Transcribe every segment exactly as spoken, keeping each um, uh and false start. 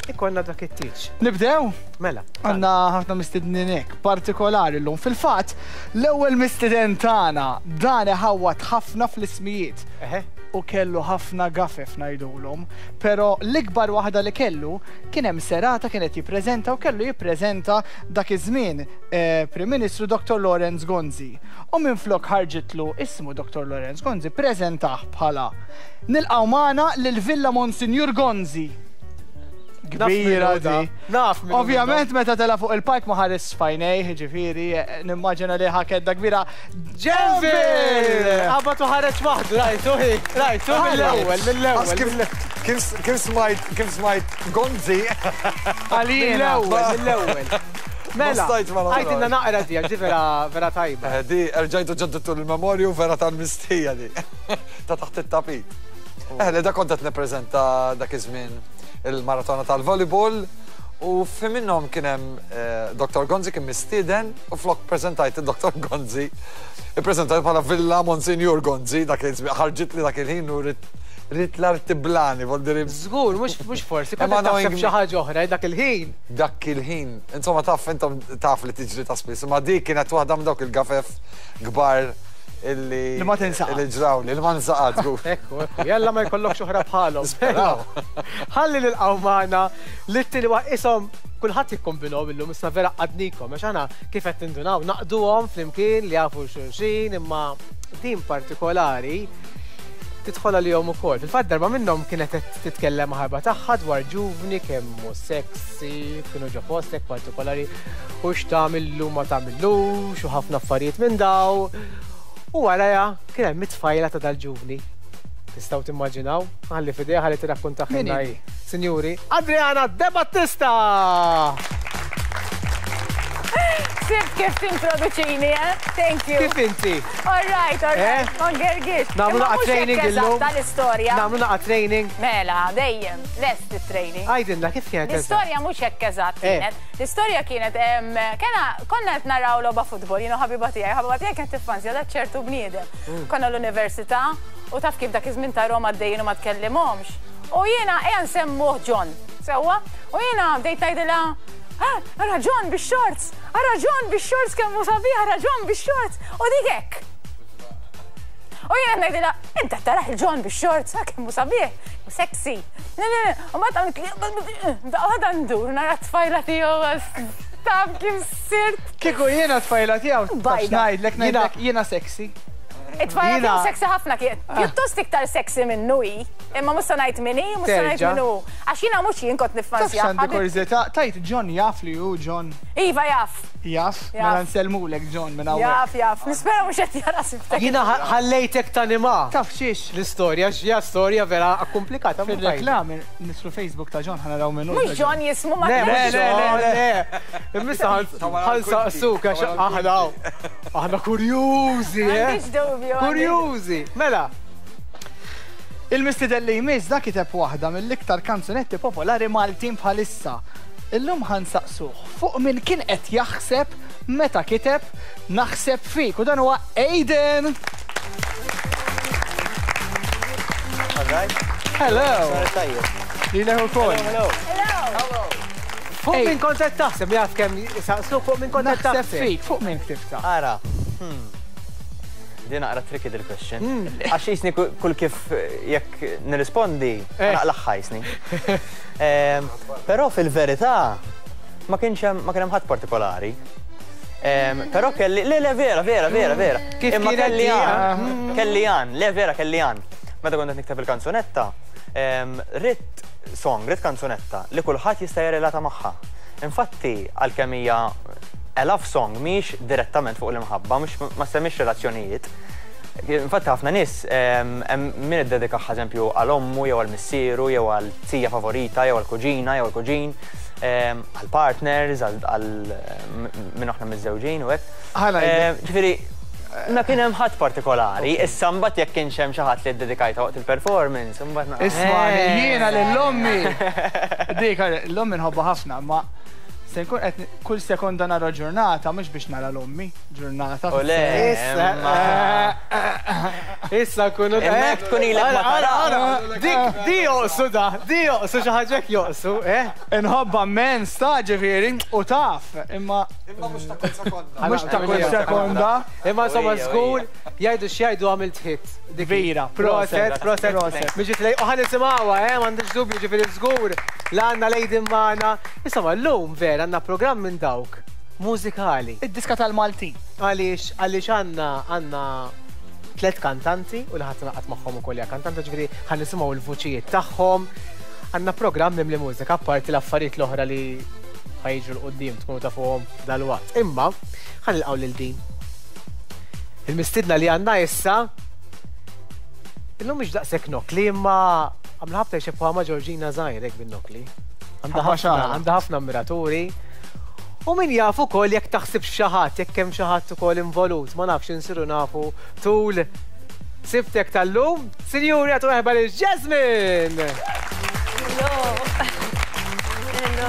Ikonna dak it-tiċ. Nibdew? Mela. Għanna ħafna mistedninek partikolari l-lum. Fil-fat, l-ewel misteden tagħna dan ħawat ħafna fl-ismijiet. U kellu ħafna gafef najdulhom, pero l-ikbar waħda li kellu kien hemm serata kienet jippreżenta u kellu jippreżenta dak iż-żmien Prim Ministru doktor Lorenz Gonzi. U minflok ħarġitlu ismu doktor Lorenz Gonzi preżentaħ bħala nilqgħu magħna lil-Villa Monsinjur Gonzi. Kbira di. Naf. Ovvjament meta tela fuq il-park ma ħares fajnej, ġifieri, nimmaġina li ħakedda kbira. Ġenfil! Għabatu ħareġ waħdu, rajtu, rajtu, mill-ewwel, mill-ewwel. Kif smajt, kif smajt Gonzi? Għalina. Mill-ewwel, mill-ewwel. Mela, għajdinna naqra di, għagġi vera tajba. Di, rġajtu ġadditu l-memorju vera tal-mistija di. Ta' taħt it-tapit. Eħli, da kontet neprezenta dak iż-żmien il-maratona tal-volleyball u fi minnom kienem doktor Gonzi kien mistieden u flok prezentajt il-doktor Gonzi i-prezentajt bħala Villa Monsinjur Gonzi dak ħarġit li dak il-ħin u rrit l-artiblani vol diri. Zgur, mux forsi, konna taħseb xaħġa oħra dak il-ħin. Dak il-ħin, insomma taf intom taf li tiġri ta' spis, ma di kienet waħda minn dawk il-gafef gbar illi li ma tinsaqat. Illi ġrawli, li ma tinsaqat. Ekku, ekku, jalla ma jkollok xoħra bħalhom. Ħalli nilqgħu magħna li t-tieni isom kulħadd jikkombinaw illum issa vera qadnikom għax aħna kif qed tindunaw naqduhom flimkien li jafu xulxin imma din partikolari tidħol għalihom ukoll. Fil-fatt darba minnhom kienet titkellem ħarba tagħha dwar ġuvni kemm hu sexy, kienu ġo postek partikolari u x'tagħmillu ma tagħmillux u ħafna affarijiet minn daw. U għaraja, kien hemm mitfajla ta' dal-ġuvni. Tistgħu timmaġinaw? Ħalli fidejha ħalli tirakkunta ħinna hi. Sinjuri, Adriana De Battista! Sibt kif tintroduċini, eh? Thank you. Kif inti? All right, all right. Ma gergix. Namlu naqa training illum. Tal-istorja. Namlu naqa training. Mela, dejjem, lest il-training. Għajdinna, kif kienet? L-istorja mux hekk eżatt kienet. L-istorja kienet, kena, konna qed naraw logħba futbol, jienu ħabiba tiegħi, ħabiba tiegħi kienet tiffanzja da ċertu bniedem. Konna l-università u taf kif dak iż-żmien ta' Roma għaddejjin u ma tkellimhomx. U jiena ejja nsemmuh John, sewwa, u jiena bdejt ngħidilha Ara John bix-shorts, ara John bix-shorts kemm sabiħ, ara John bix-shorts, u dik hekk. U jiena ngħidilha, inta taraħ il-John bix-shorts, kemm sabiħ, sexy. U ma għadha ndur nara t-tfajla tiegħu taf kif sirt. Kieku jiena t-tfajla tiegħu tax ngħidlek ngħidlek jiena sexy. It-tfajla tiegħu sexy ħafna kien. Pjuttost iktar sexy minnu hi, imma mhux se ngħid min hi, mhux se ngħid minnu. Għax jiena mhux jien kont niffansja. Għandi kuriżità, tajt John jaf li hu John. Iva jaf. Jaf? Mela nsellmulek John minn hawnhekk. Jaf, jaf. Nispera mhux qed jara sibtek. Jiena ħallejtek tanima. Taf xiex. L-istorja x'hija storja vera komplikata. Fil-reklam nislu Facebook ta' John ħanaraw minnu. Mhux John jismu ma Le, le, le, le. Immissa ħansaqsuk għax aħna aħna kurjużi, eh? Kurjużi. Mela. Il-mistidel li jmiss da kiteb waħda mill-iktar kanzunetti popolari Maltin bħalissa. Illum ħansaqsuh fuq min kien qed jaħseb meta kiteb naħseb fik u dan huwa Aiden. Hello. Lilek ukoll. Hello. Fuq min kont qed taħseb jaf kemm saqsu fuq min kont qed Naħseb taħseb. fik fuq min ktibta. Ara. Dina għara tricky dil-question. Għax jisni kull kif jekk nirrispondi, naqlaħ ħajsni. Pero fil-verità, ma kienx ma kienem ħadd partikolari. Pero kelli, le, le, vera, vera, vera, vera. Kif Imma kienet kelli di? għan, kelli għan, le, vera, kelli għan. Meta kont qed nikteb il-kanzunetta, rit song, rit kanzunetta li kulħadd jista' jirrelata magħha. Infatti, għalkemm hija a love song miex direttament fuq l-imħabba, ma semmix relazzjonijiet. Infatti ħafna nies min iddedika eżempju għal-ommu jew għal-missieru jew għal-tija favorita jew għal-kuġina jew għal-kuġin, għal-partners, għal minn aħna miż-żewġin u hekk. Ġifieri, ma kien hemm ħadd partikolari, issa mbagħad jekk kienx hemm xi ħadd li ddedikajta waqt il-performance, imbagħad Isma' jiena lill-ommi. Dik l-ommi nħobba ħafna, ma se nkun qed kull sekonda nara ġurnata mhux biex nara l-ommi, ġurnata. Issa kunu Emmek tkun ilek ma tara. Dik, di joqsu da, di joqsu xaħġek joqsu, eh? Inħobba men sta ġifiri u taf, imma. Imma mux ta' kull sekonda. Mux ta' kull sekonda. Imma insomma żgur jgħidu x'jgħidu għamilt hit. Vera, Proset, proset, proset. Biġi tlej, uħan nisimawa, eh, m'għandix dubju ġifiri żgur. La għandna lejdin magħna. Insomma, llum vera għandna programm minn dawk mużikali. Id-diska tal-Maltin. Għaliex għaliex għandna għandna tlet kantanti u li ħadd naqgħod magħhom ukoll hija kantanta ġifieri ħan nisimgħu l-vuċijiet tagħhom. Għandna programm mimli mużika apparti l-affarijiet l-oħra li ħajġu l-qoddim tkunu tafuhom dal-waqt. Imma ħan nilqgħu lil din. Il-mistidna li għandna issa illum mhix daqshekk nokli imma għamlu ħabta jxebħuha ma' Ġorġina Żgħir hekk bin-nokli. Għandha ħafna ammiraturi. U min jafu kol jekk taħsib xaħat, jekk hemm xaħat ukoll involut, ma nafx insiru nafu tul sibtek tal-lum, Sinjuri għatu eħba lil Jasmine! Hello! Hello!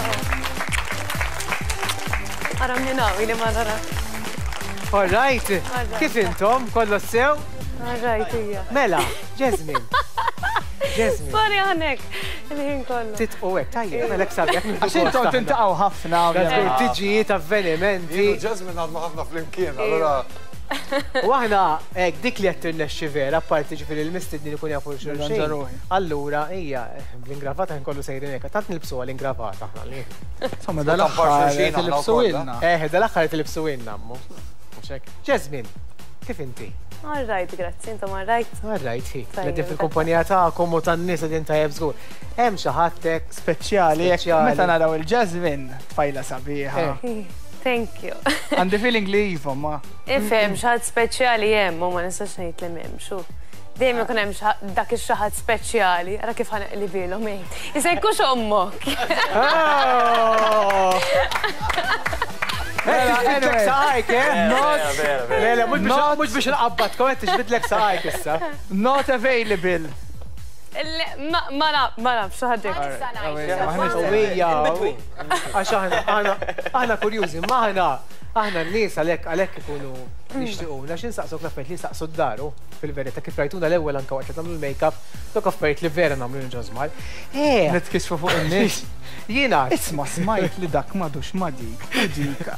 Aram ninawi li ma nara. All right, kif intom? Kollu sew? All right, hija. Mela, Jasmine. Jasmine. Sorry għanek, il-ħin kollu. Titqu hekk, tajjeb, għalek sabjek. Għax intom tintaqgħu ħafna. Tiġijiet, avvenimenti. Jasmine għadma ħafna fl-imkien, allora. U aħna, hekk dik li qed tirnexxi vera, apparti ġifieri l-mistednin ikun jafu xulxin. Allura, hija, l-ingravata nkollu sejrin hekk, tant nilbsu għall-ingravata aħna li. Insomma, dal-aħħar tilibsu ilna. Eh, dal-aħħar tilibsu ilna, ammu. Jasmine, kif inti? All right, grazzi, intom all right. All right, hi. L-għedin fil-kumpanija ta'kom u tan-nies għedin ta' jebżgur. Hemm xi ħadtek speċjali, meta naraw il-Jasmine tfajla sabiħa. Thank you. Għandi feeling li jiva, ma. Ifhem xaħat speċjali hemm u ma nistax ngħid li m'hemm xu. Dejjem ikun hemm dak ix-xaħat speċjali, ara kif ħaneqli bilhom hejn. Issa jkunx ommok. Tixbidlek saqajk, eh? Mela, mux biex nqabbat, kom għed tixbidlek saqajk issa. Not available. Ma naf, xaħġek. Uwija, għax aħna kurjużi, maħna, aħna n-nies għalek għalek ikunu nishtiquna, xin saqsok l-affarijiet li saqsu d-daru, fil-verita, kif rajtuna l-ewwel anka waqt namlu l-make-up, dok affarijiet li vera namlu l-ġozmal. Eh, nitkisfu fuq in-nies. Jiena. Isma' smajt li dak madux ma dik, u dika.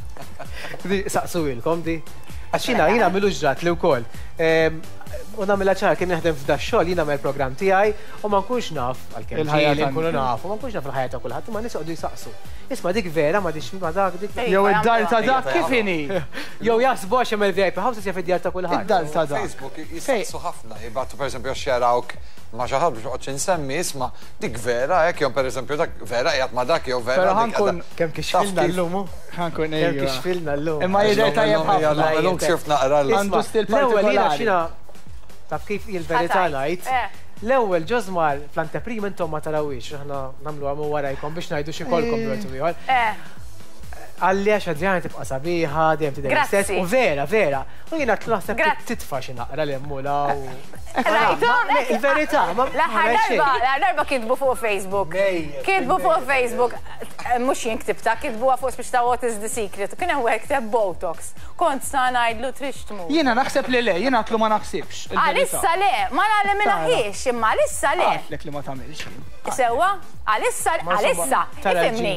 Saqsu ilkom di. Għaxina jina milu ġrat li u koll. U namilla ċar kien neħdem f'da xogħol jina mel program tiegħi u ma nkunx naf għalkemm il-ħajja nkunu nafu, ma nkunx naf il-ħajja ta' kulħadd, ma nies joqgħdu jsaqsu. Isma' dik vera ma dix ma dak dik. Jew id-dar ta' dak kif inhi. Jew jaħsbu għax hemm il-V I P House jaf id-dar ta' kulħadd. Id-dar ta' dak. Facebook jisaqsu ħafna, jibgħatu pereżempju xjarawk ma xi ħadd biex noqgħodx insemmi isma' dik vera hekk jew pereżempju dak vera qiegħed ma dak jew vera. Però ħankun kemm kixfilna llum. Ħankun Kemm kixfilna llum. Imma jidher tajjeb ħafna. Għandu stil partikolari. Taf kif il-verità ngħid. L-ewwel ġożmar fl-anteprim intom ma tarawix, aħna nagħmlu għamu warajkom biex ngħidu xi kolkom bietu ieħor. Għalli għax Adriana tibqa' sabiħa, dejjem tidher istess u vera, vera. U jiena naħseb titfa' xi naqra l-emmula u. Il-verità, ma l-aħħar darba kitbu fuq Facebook. Kitbu fuq Facebook, mhux jinktibta, kitbuha fuq biex ta' what is the secret. Kien hemm wieħed kteb Botox. Kont sa ngħidlu trix tmur. Jiena naħseb li le, jiena għatlu ma naħsibx. Għalissa le, ma nagħlem minaħiex, imma għalissa le. Għatlek li ma tagħmilx. Sewwa, għalissa, għalissa, ifimni.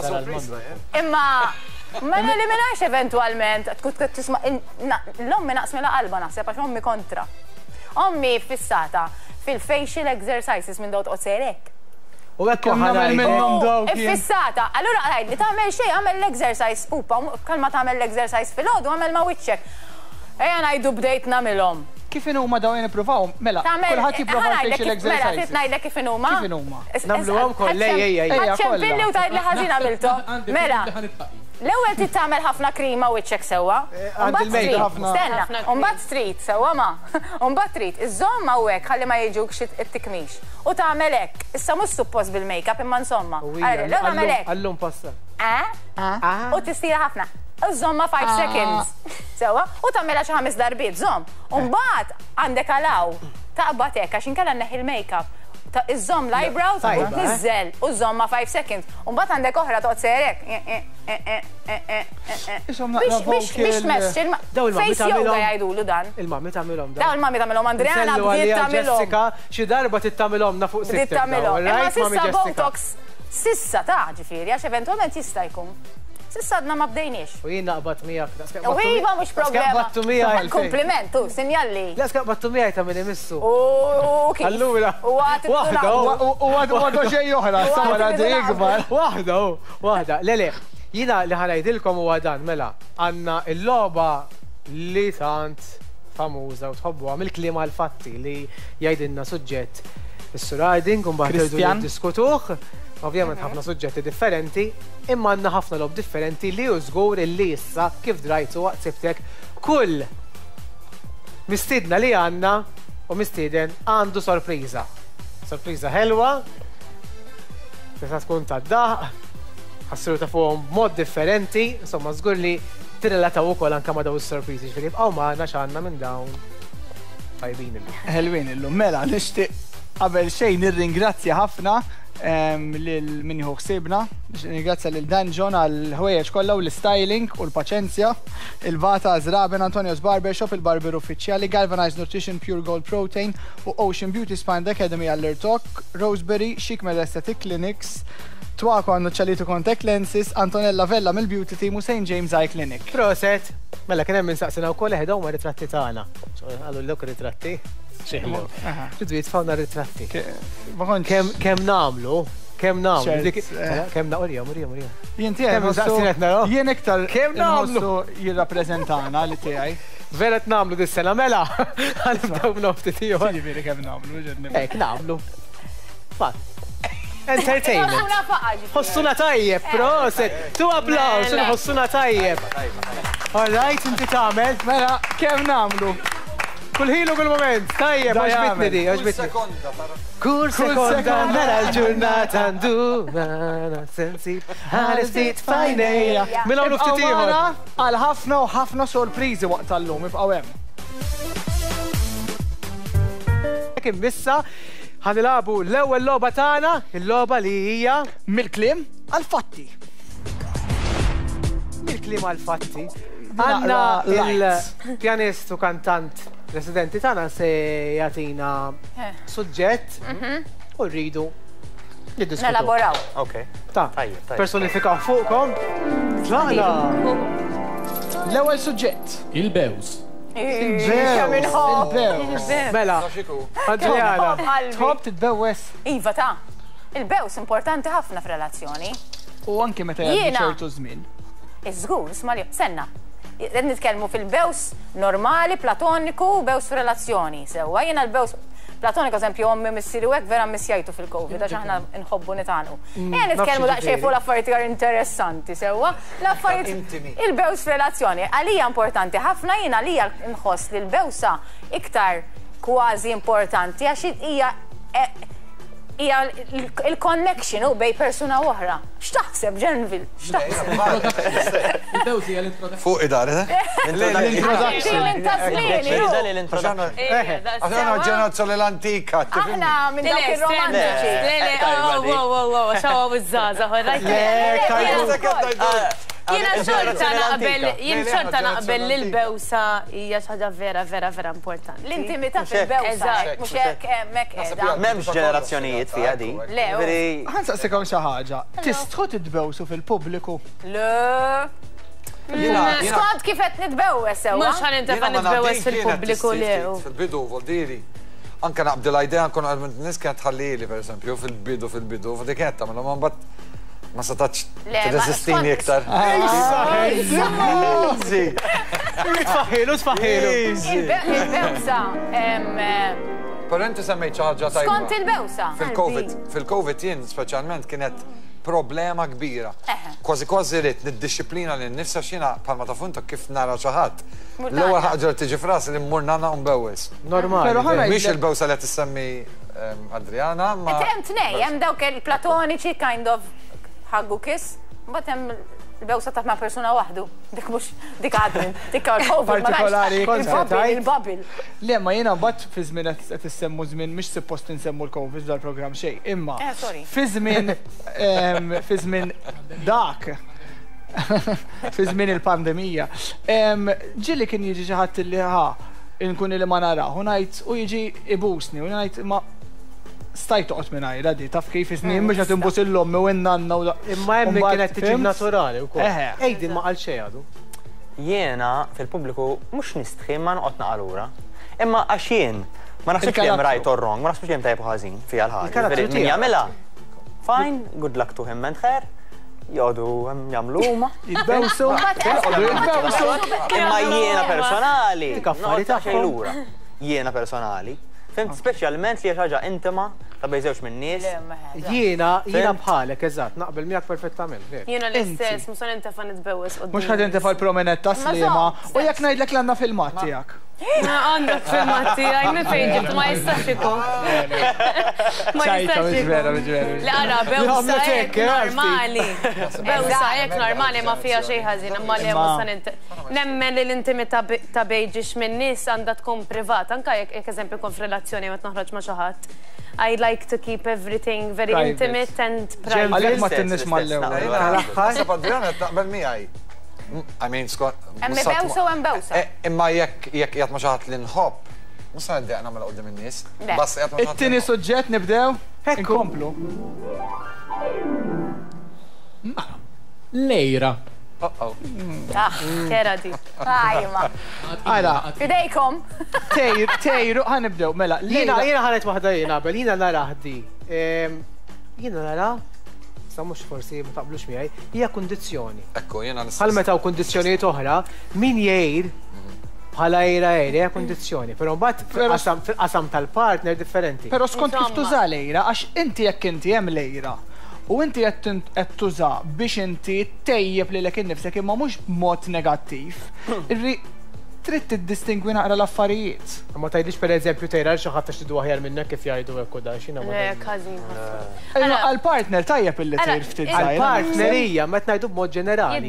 Imma ma neliminax eventualment, tkun tisma' l-ommi naqsmela qalba naħseb għax ommi kontra. Ommi fissata fil-facial exercises minn dawt qoserek. U għekku ħanajt minnhom dawk. Fissata, allura għajd li tagħmel xejn għamel l-exercise pupa, kalma tagħmel l-exercise fil-ħodu għamel ma' wiċċek. Ejja ngħidu bdejt nagħmilhom. Kif inhuma dawn nippruvaw? Mela, kulħadd jipprova facial exercises. Mela, trid ngħidlek kif inhuma? Kif inhuma? Nagħmluhom koll ejja ejja. Ħaċċempilli u tgħid li ħażin għamilthom. Mela. L-ewwel trid tagħmel ħafna krima wiċċek sewwa. Stenna, mbagħad trid sewwa ma. Mbagħad trid iżomm hawnhekk ħalli ma jiġux it-tikmix. U tagħmel hekk. Issa mhux suppost bil-makeup imma insomma. Lew tagħmel hekk. Allum passa. Eh? U tistira ħafna. Iżomma five seconds. Sewwa, u tagħmilha xi ħames darbiet, żomm. U mbagħad għandek alaw taqbad hekk għax inkella nneħħi il-makeup. iżżomm l-eyebrows, nizzel, u żomm ma five seconds. Umbat għandek oħra toqgħod serek. Biex tmexxi, face yoga jgħidulu dan. Il-mammi tagħmilhom dan. Dawn il-mammi tagħmilhom Andriana bdiet tagħmilhom. Jessica xi darba tittamilhom fuq Bdiet tagħmilhom. Imma sissa Botox sissa ta' ġifieri għax eventwalment jista' jkun. Sissa għadna ma bdejniex. U jien naqbad miegħek. U iva mhux problema. Skabbattu miegħi. Kompliment, tu, sinjalli. La skabbattu miegħi ta' min imissu. U kif? Allura. Waħda. U għadu ġej oħra, samara di ikbar. Waħda, u, waħda. Lele, jina li ħanajdilkom u għadan, mela, għanna il-loba li tant famuża u tħobbuha mill-kliem għal-fatti li jgħidilna suġġett is-surading u mbagħad irdu diskutuh. Ovvjament ħafna suġġetti differenti, imma għandna ħafna lob differenti li użgur illi issa kif drajtu waqt sibtek kull mistidna li għandna u mistieden għandu sorpriża. Sorpriża ħelwa, tista' tkun tad-daħ, ħassiru ta' fuqhom mod differenti, insomma żgur li tirrelataw ukoll anke ma' dawn is-sorpriżi ġifieri bqgħu magħna x'għandna minn dawn tajbin illum. Ħelwin illum, mela nixtieq qabel xejn nirringrazzja ħafna lil min jieħu ħsiebna, nirringrazzja lil Danjon għal ħwejjeġ kollha u l-styling u l-paċenzja, il-Bata Zraben, Antonio's Barbershop, il-barber uffiċjali, Galvanized Nutrition, Pure Gold Protein u Ocean Beauty Spine Academy għall-Irtok, Roseberry, Chic Med Aesthetic Clinics, Twaco għandu ċalitu Contact Lenses, Antonella Vella mill-Beauty Team u Saint James Eye Clinic. Proset, mela kien hemm insaqsina wkoll eħed huma ritratti tagħna. Għallu l-lok ritratti. Xeħlu. Riddu jitfawna ritratti. Kem namlu, kem namlu. Kem namlu, urija, urija, urija. Jinti għem, jien iktar kem namlu jirrapprezentana li tiegħi. Veret namlu dis-sena, mela. Għalibdaw nofti tiegħu. Ġifieri kem namlu, ġedni. Ek namlu. Fatt. Entertainment. Hossuna tajjeb, proset. Tu applaus, hossuna tajjeb. All right, inti tagħmel. Mela, kem namlu. Kull ħilu kull moment, tajjeb, għaxbitni di, għaxbitni. Kull sekonda, mela l-ġurnata nduna, sensi, ħarestit fajnejja. Mela u nuftitiħor. Għal ħafna u ħafna sorprizi waqt tal-lum, ibqaw hemm. Kim bissa, ħanilabu l-ewwel logħba tagħna, il-logħba li hija mill-kliem għal-fatti. Mill-kliem għal-fatti. Għandna il-pjanist u kantant residenti tagħna se jagħtina suġġett u rridu niddiskutu. Nelaboraw. Okay. Ta' personifikaw fuqkom. Tlaqna. L-ewwel suġġett. Il-bews. Il-bews. Il-bews. Mela. Adriana. Tħobb titbewwes. Iva ta' il-bews importanti ħafna f'relazzjoni. U anke meta jgħaddi ċertu żmien. Iżgur, isma' senna. Qed nitkellmu fil-bews normali, platoniku, bews f'relazzjoni. Sewwa jiena l-bews platoniku eżempju ommi missieri hekk vera missjajtu fil-Covid għax aħna nħobbu nitgħanu. Ejja nitkellmu daqsxejn fuq l-affarijiet interessanti sewwa. L-affarijiet il-bews f'relazzjoni għalija importanti ħafna jiena għalija nħoss li l-bewsa iktar kważi importanti għax hija hija il-connection u bej persuna oħra. X'taħseb Ġenvil? X'taħseb? Fuq id-dar, eh? L-introduction. Aħna ġenerazzjoni l-antika. Aħna minn dawk ir-romantiċi. Jiena xorta naqbel, jien xorta naqbel li l-bewsa hija xaġa vera, vera, vera importanti. L-intimità fil-bewsa, mhux hekk hemmhekk qiegħda. M'hemmx ġenerazzjonijiet fiha di. Ħansaqsikom xi ħaġa. Tistħu titbewsu fil-pubbliku? Le. Skont kif qed nitbewwes sewwa. Mhux ħanintefa' nitbewwes fil-pubbliku lew. Fil-bidu, voldiri. Anke naqbdu l-idea nkun nies kienet tħallili pereżempju fil-bidu fil-bidu, dik kienet tagħmel ma mbagħad ma setax t-resistini iktar. Easy! Tfaħilu, tfaħilu. Il-bewsa. Però inti semmejt xi ħaġa tajba. Skont il-bewsa. Fil-Covid, fil-Covid jien speċjalment kienet problema kbira. Kważi kważi rrid niddixxiplina lil nifsi għax jiena bħalma taf intok kif nara xi ħadd. L-ewwel ħaġa li tiġi f'rasi li mmur nagħna u nbewwes. Normali. Mhix il-bewsa li qed tissemmi Adriana, ma. Hemm tnej, hemm dawk il-platoniċi kind of ħaggu kiss, mbagħad hemm Il-bewsa ta' ma' persuna waħdu. Dik mux, dik għadmin, dik għal-Covid. Partikolari. Il-babil. Le, ma jena bat fi żmien qed issemmu żmien mhix suppost insemmu l-Covid dal-programm xejn. Imma fi żmien fi żmien dak fi żmien il-pandemija. Ġili kien jiġi xi ħadd li ħa inkun li ma naraw, u ngħid u jiġi ibusni, u ngħid ma stajt toqgħod minn għajra di, taf kif is-snin biex qed inbus il-lommi u n-nanna u imma hemm kienet tiġi naturali wkoll. Ejdin ma qal xejn għadu. Jiena fil-pubbliku mhux nistħi ma noqgħod naqalura. Imma għax jien ma naħsibx li hemm right or wrong, ma naħsibx li hemm tajb ħażin fiha l-ħaġa. Min jagħmilha. Fine, good luck to him and her. Jodu jagħmlu huma. Jitbewsu. Jitbewsu. Imma jiena personali. Noqgħod xejn lura. Jiena personali. Fimt speċjalment li ħaġa intima ta' bej żewġ minn nies. Jiena, jiena bħalek, eżatt, naqbel miegħek perfettament. Jiena l-istess, mhux ħad intefa' nitbewwes qudiem. Mhux ħad intefa' l-prominent ta' Sliema u jekk ngħidlek l-għandna filmat tiegħek. Għandek filmat tiegħek, minn fejn ġibt ma jistax ikun. Ma jistax ikun. Li ara, bewsa hekk normali. Bewsa hekk normali ma fiha xejn ħażin, imma li hemm nemmen li l-intimità ta' bejġix minn nies għandha tkun privat, anke jekk eżempju kon f'relazzjoni meta noħroġ ma' xi ħadd. I like to keep everything very intimate and private. Għalek ma tinnix mal-ewwel. Ħasab Adriana qed naqbel miegħi. I mean, skont. Hemm bewsa u hemm bewsa. Imma jekk jekk qiegħed ma' xi ħadd li nħobb, mhux se niddeq nagħmel qudiem in-nies. Bas qiegħed ma' it-tieni suġġett nibdew. Inkomplu. Lejra. Uh-oh. Ah, kera di. Ajma. Għala. Fidejkom. Tejr, tejru, ħanibdew, mela. Jiena jiena ħanet waħda jiena qabel, jiena nara ħdi. Jiena nara, sa mhux forsi ma taqblux miegħi, hija kundizzjoni. Ekku, jiena nista' Bħal meta kundizzjonijiet oħra, min jgħid bħala ejra ejra hija kundizzjoni, però mbagħad fil-qasam tal-partner differenti. Però skont kif tuża lejra, għax inti jekk inti hemm lejra. U inti qed tuża biex inti tejjeb lilek innifsek imma mhux b'mod negattiv. Trid tiddistingwi naqra l-affarijiet. Ma tgħidlix pereżempju tejra xi ħadd tidu aħjar minnek kif jgħidu hekk u da x'inha ma. Le, każin. Imma għall-partner tajjeb illi tgħid ftit żgħira. Għall-partner hija meta ngħidu b'mod ġenerali.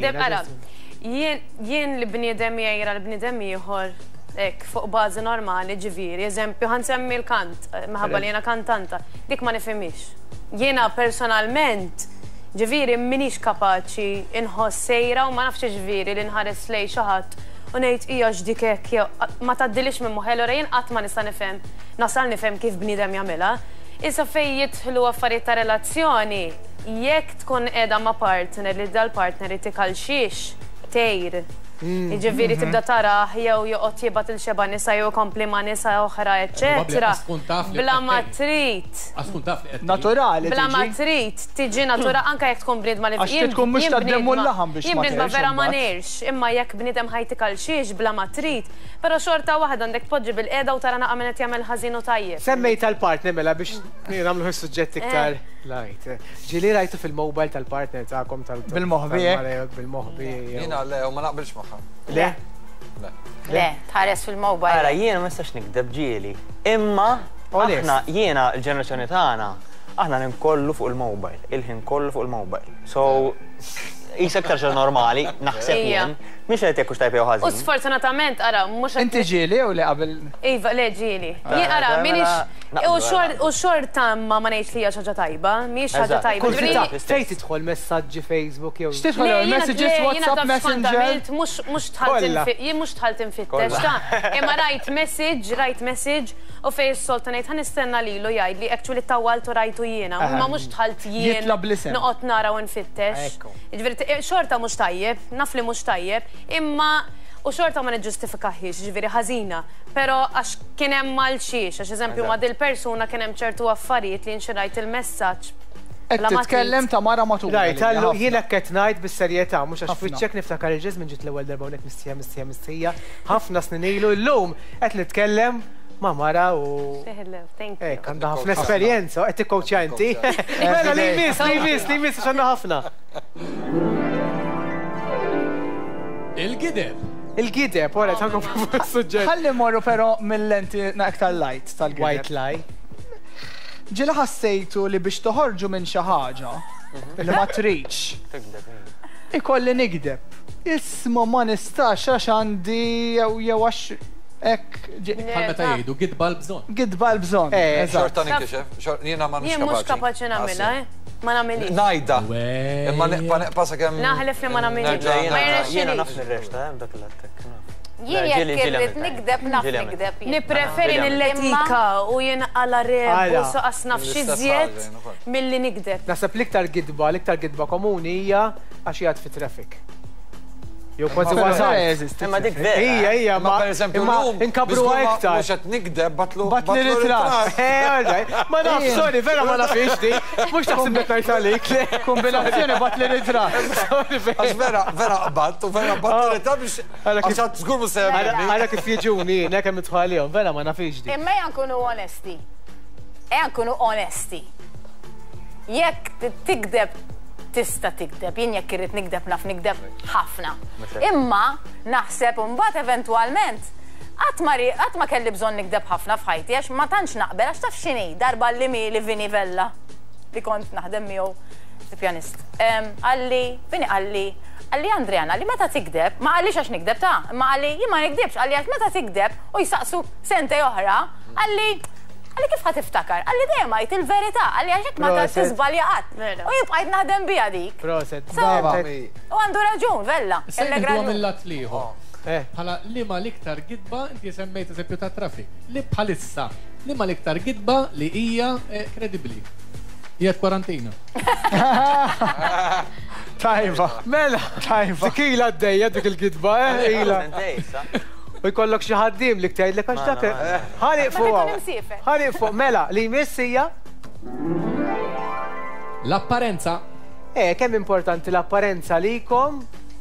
Jien li bniedem jgħira l-bniedem ieħor hekk fuq bażi normali ġifieri, eżempju ħansemmi l-kant, minħabba li jiena kantanta, dik ma nifhimix. Jiena personalment ġifieri minix kapaċi inħoss sejra u ma nafx ġifieri li nħares lej xi ħadd u ngħid hija x'dik hekk jew ma tgħaddilix minn moħħ allura jien qatt ma nista' nifhem, nasal nifhem kif bniedem jagħmilha. Issa fejn jidħlu affarijiet ta' relazzjoni, jekk tkun qiegħda ma' partner li dal-partner itikal xiex tejr. Ġifieri tibda tara jew joqgħod jibgħat il-xeba nisa jew kompli ma' nisa oħra, eċċetera. Bla ma trid. Naturali. Bla ma trid tiġi natura anke jekk tkun bniedma li jien tkun mhux taddemmu l-laħam biex jien bniedma vera ma nirx, imma jekk bniedem ħajtikal xiex bla ma trid, però xorta waħda għandek tpoġġi bil-qiegħda u tara naqa' min qed jagħmel ħażin u tajjeb. Semmejt tal-partner mela biex nagħmlu s-suġġett iktar light. Ġieli rajtu fil-mobile tal-partner tagħkom tal bil-moħbi bil-moħbi. Jiena le u ma naqbilx magħha. Le? Le, tħares fil-mobile. Ara, jiena ma nistax nikdeb ġieli. Imma aħna jiena l-ġenerazzjoni tagħna aħna ninkollu fuq il-mobile, il-ħin kollu fuq il-mobile. So isa aktar xi normali, naħseb jien, mhix qed jekkux tajb jew ħażin. U sfortunatament ara mhux Inti ġieli u li qabel. Iva, le ġieli. Jien ara minix u xorta ma ma ngħidx li hija xi ħaġa tajba, mhix ħaġa tajba. Fejn tidħol messaġġi Facebook jew. X'tidħol messages WhatsApp Messenger. Mhux tħalt jien mhux tħalt infittex ta' imma rajt message, rajt message u fejn is-solta ngħid ħanistenna lilu jgħid li actually tawwaltu rajtu jiena, imma mhux tħalt jien noqgħod nara u nfittex. Ġifieri xorta mhux tajjeb, naf li mhux tajjeb, imma u xorta ma niġġustifikaħiex, ġifieri ħażina, però għax kien hemm malxiex, għax eżempju ma' dil-persuna kien hemm ċertu affarijiet li nxirajt il-messaġġ. Qed titkellem ta' mara matul. Rajt, allu jien hekk qed ngħid bis-serjetà, mhux għax fiċċek niftakar il-ġism ġiet l-ewwel darba hawnhekk mistija mistija mistija, ħafna snin ilu llum qed nitkellem ma' mara u. Ek, għandha ħafna esperjenza, qed tikkowċja inti. Mela li jmiss, li jmiss, li jmiss għandha ħafna. Il-gideb. Il-gideb, ora tankom fuq is-suġġett. Ħalli morru però mill-lenti aktar light tal-gideb. White lie. Ġila ħassejtu li biex toħorġu minn xi ħaġa li ma tridx. ikolli nikdeb. Isma ma nistax għax għandi jew jew għax ek Bħal meta jgħidu gidba l-bżonn. gidba l-bżonn. Xorta nikixef, jiena ma Jien mhux kapaċi nagħmilha, eh? Ma nagħmilix. Najda. Imma pasa kemm. Naħlef li ma nagħmilix. Jiena naf nirrexta, dak l-attek. Jien jekk irrid nikdeb naf nikdeb. Nippreferi nilletika u jien għala reb u saqas naf xi żjed milli nikdeb. Nasab l-iktar gidba, l-iktar gidba komuni hija għax jgħad fi traffic. Jew kważi ważajt. Imma dik vera. Hija, hija, ma pereżempju inkabru iktar. Mhux qed nikdeb batlu Batli ritratt. Ma nafx, sorry, vera ma nafx di. Mhux taħsib li ngħid għalik. Kombinazzjoni batli ritratt. Għax vera, vera qbatt u vera batlu ritratt biex għax għad żgur mhux se Għara kif jiġuni, nek hemm idħol għalihom, vera ma nafx di. Imma ejja nkunu onesti. Ejja nkunu onesti. Jekk tikdeb tista tikdeb, jien jekk irrid nikdeb naf nikdeb ħafna. Imma naħseb mbagħad eventwalment qatt ma kelli bżonn nikdeb ħafna f'ħajti għax ma tantx naqbel għax taf x'inhi darba li mi li Vini Vella li kont naħdem miegħu pjanist. Għalli, Vini għalli, għalli Andriana, għalli meta tikdeb, ma għallix għax nikdeb ta' ma għalli jien ma nikdebx, għalli għax meta tikdeb u jisaqsu sente oħra, għalli Għalli kif ħat iftakar? Għalli dejjem għajt il-verità, għalli għaxek ma ta' tizbalja qatt. U jibqajt naħdem bija dik. Proset. U għandu raġun, Vella. Sejdu mill-lat liħor. Bħala li ma liktar gidba, inti semmejt eżempju ta' trafik. Li bħalissa, li ma liktar gidba li hija kredibli. Hija kwarantina. Tajba. Mela, tajba. Dikila d-dejja dik il-gidba, eh? Ila. U jkollok xi ħaddiem li ktajdlek għax dak. Ħani fuq. Ħani fuq, mela, li jmissija. L-apparenza. Eh, kemm importanti l-apparenza likom?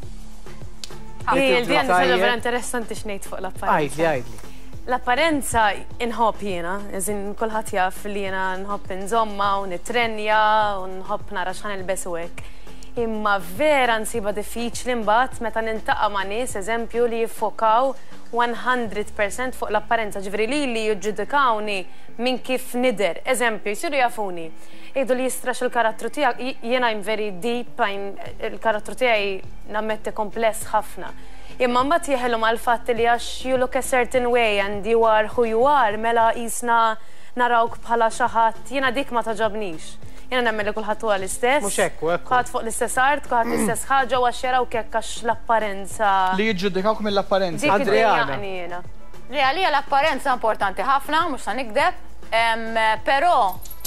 Il-di għandi sena vera interessanti x'ngħid fuq l-apparenza. Għajdli, għajdli. L-apparenza inħobb jiena, eżin kulħadd jaf li jiena nħobb nżomma u nitrenja u nħobb nara x'ħan ilbes u hekk. Imma vera nsiba diffiċli mbagħad meta nintaqa' ma' nies eżempju li jiffokaw one hundred percent fuq l-apparenza, ġifieri li li jiġġudikawni minn kif nider. Eżempju, jsiru jafuni. Jgħidu li jistrax il-karattru tiegħek, jiena I'm very deep, il-karattru tiegħi nammetti kompless ħafna. Imma mbagħad jieħilhom għal fatt li għax you look a certain way and you are who you are, mela qisna narawk bħala xi ħadd, jiena dik ma taġobnix. Jena nemmel li kullħat huwa l-istess. Mhux hekk, hekk. Kullħat fuq l-istess art, kullħat l-istess ħaġa u għax jaraw kekk għax l-apparenza. Li jiġġudikawk mill-apparenza. Adriana. Realija l-apparenza importanti ħafna, mhux sa nikdeb, però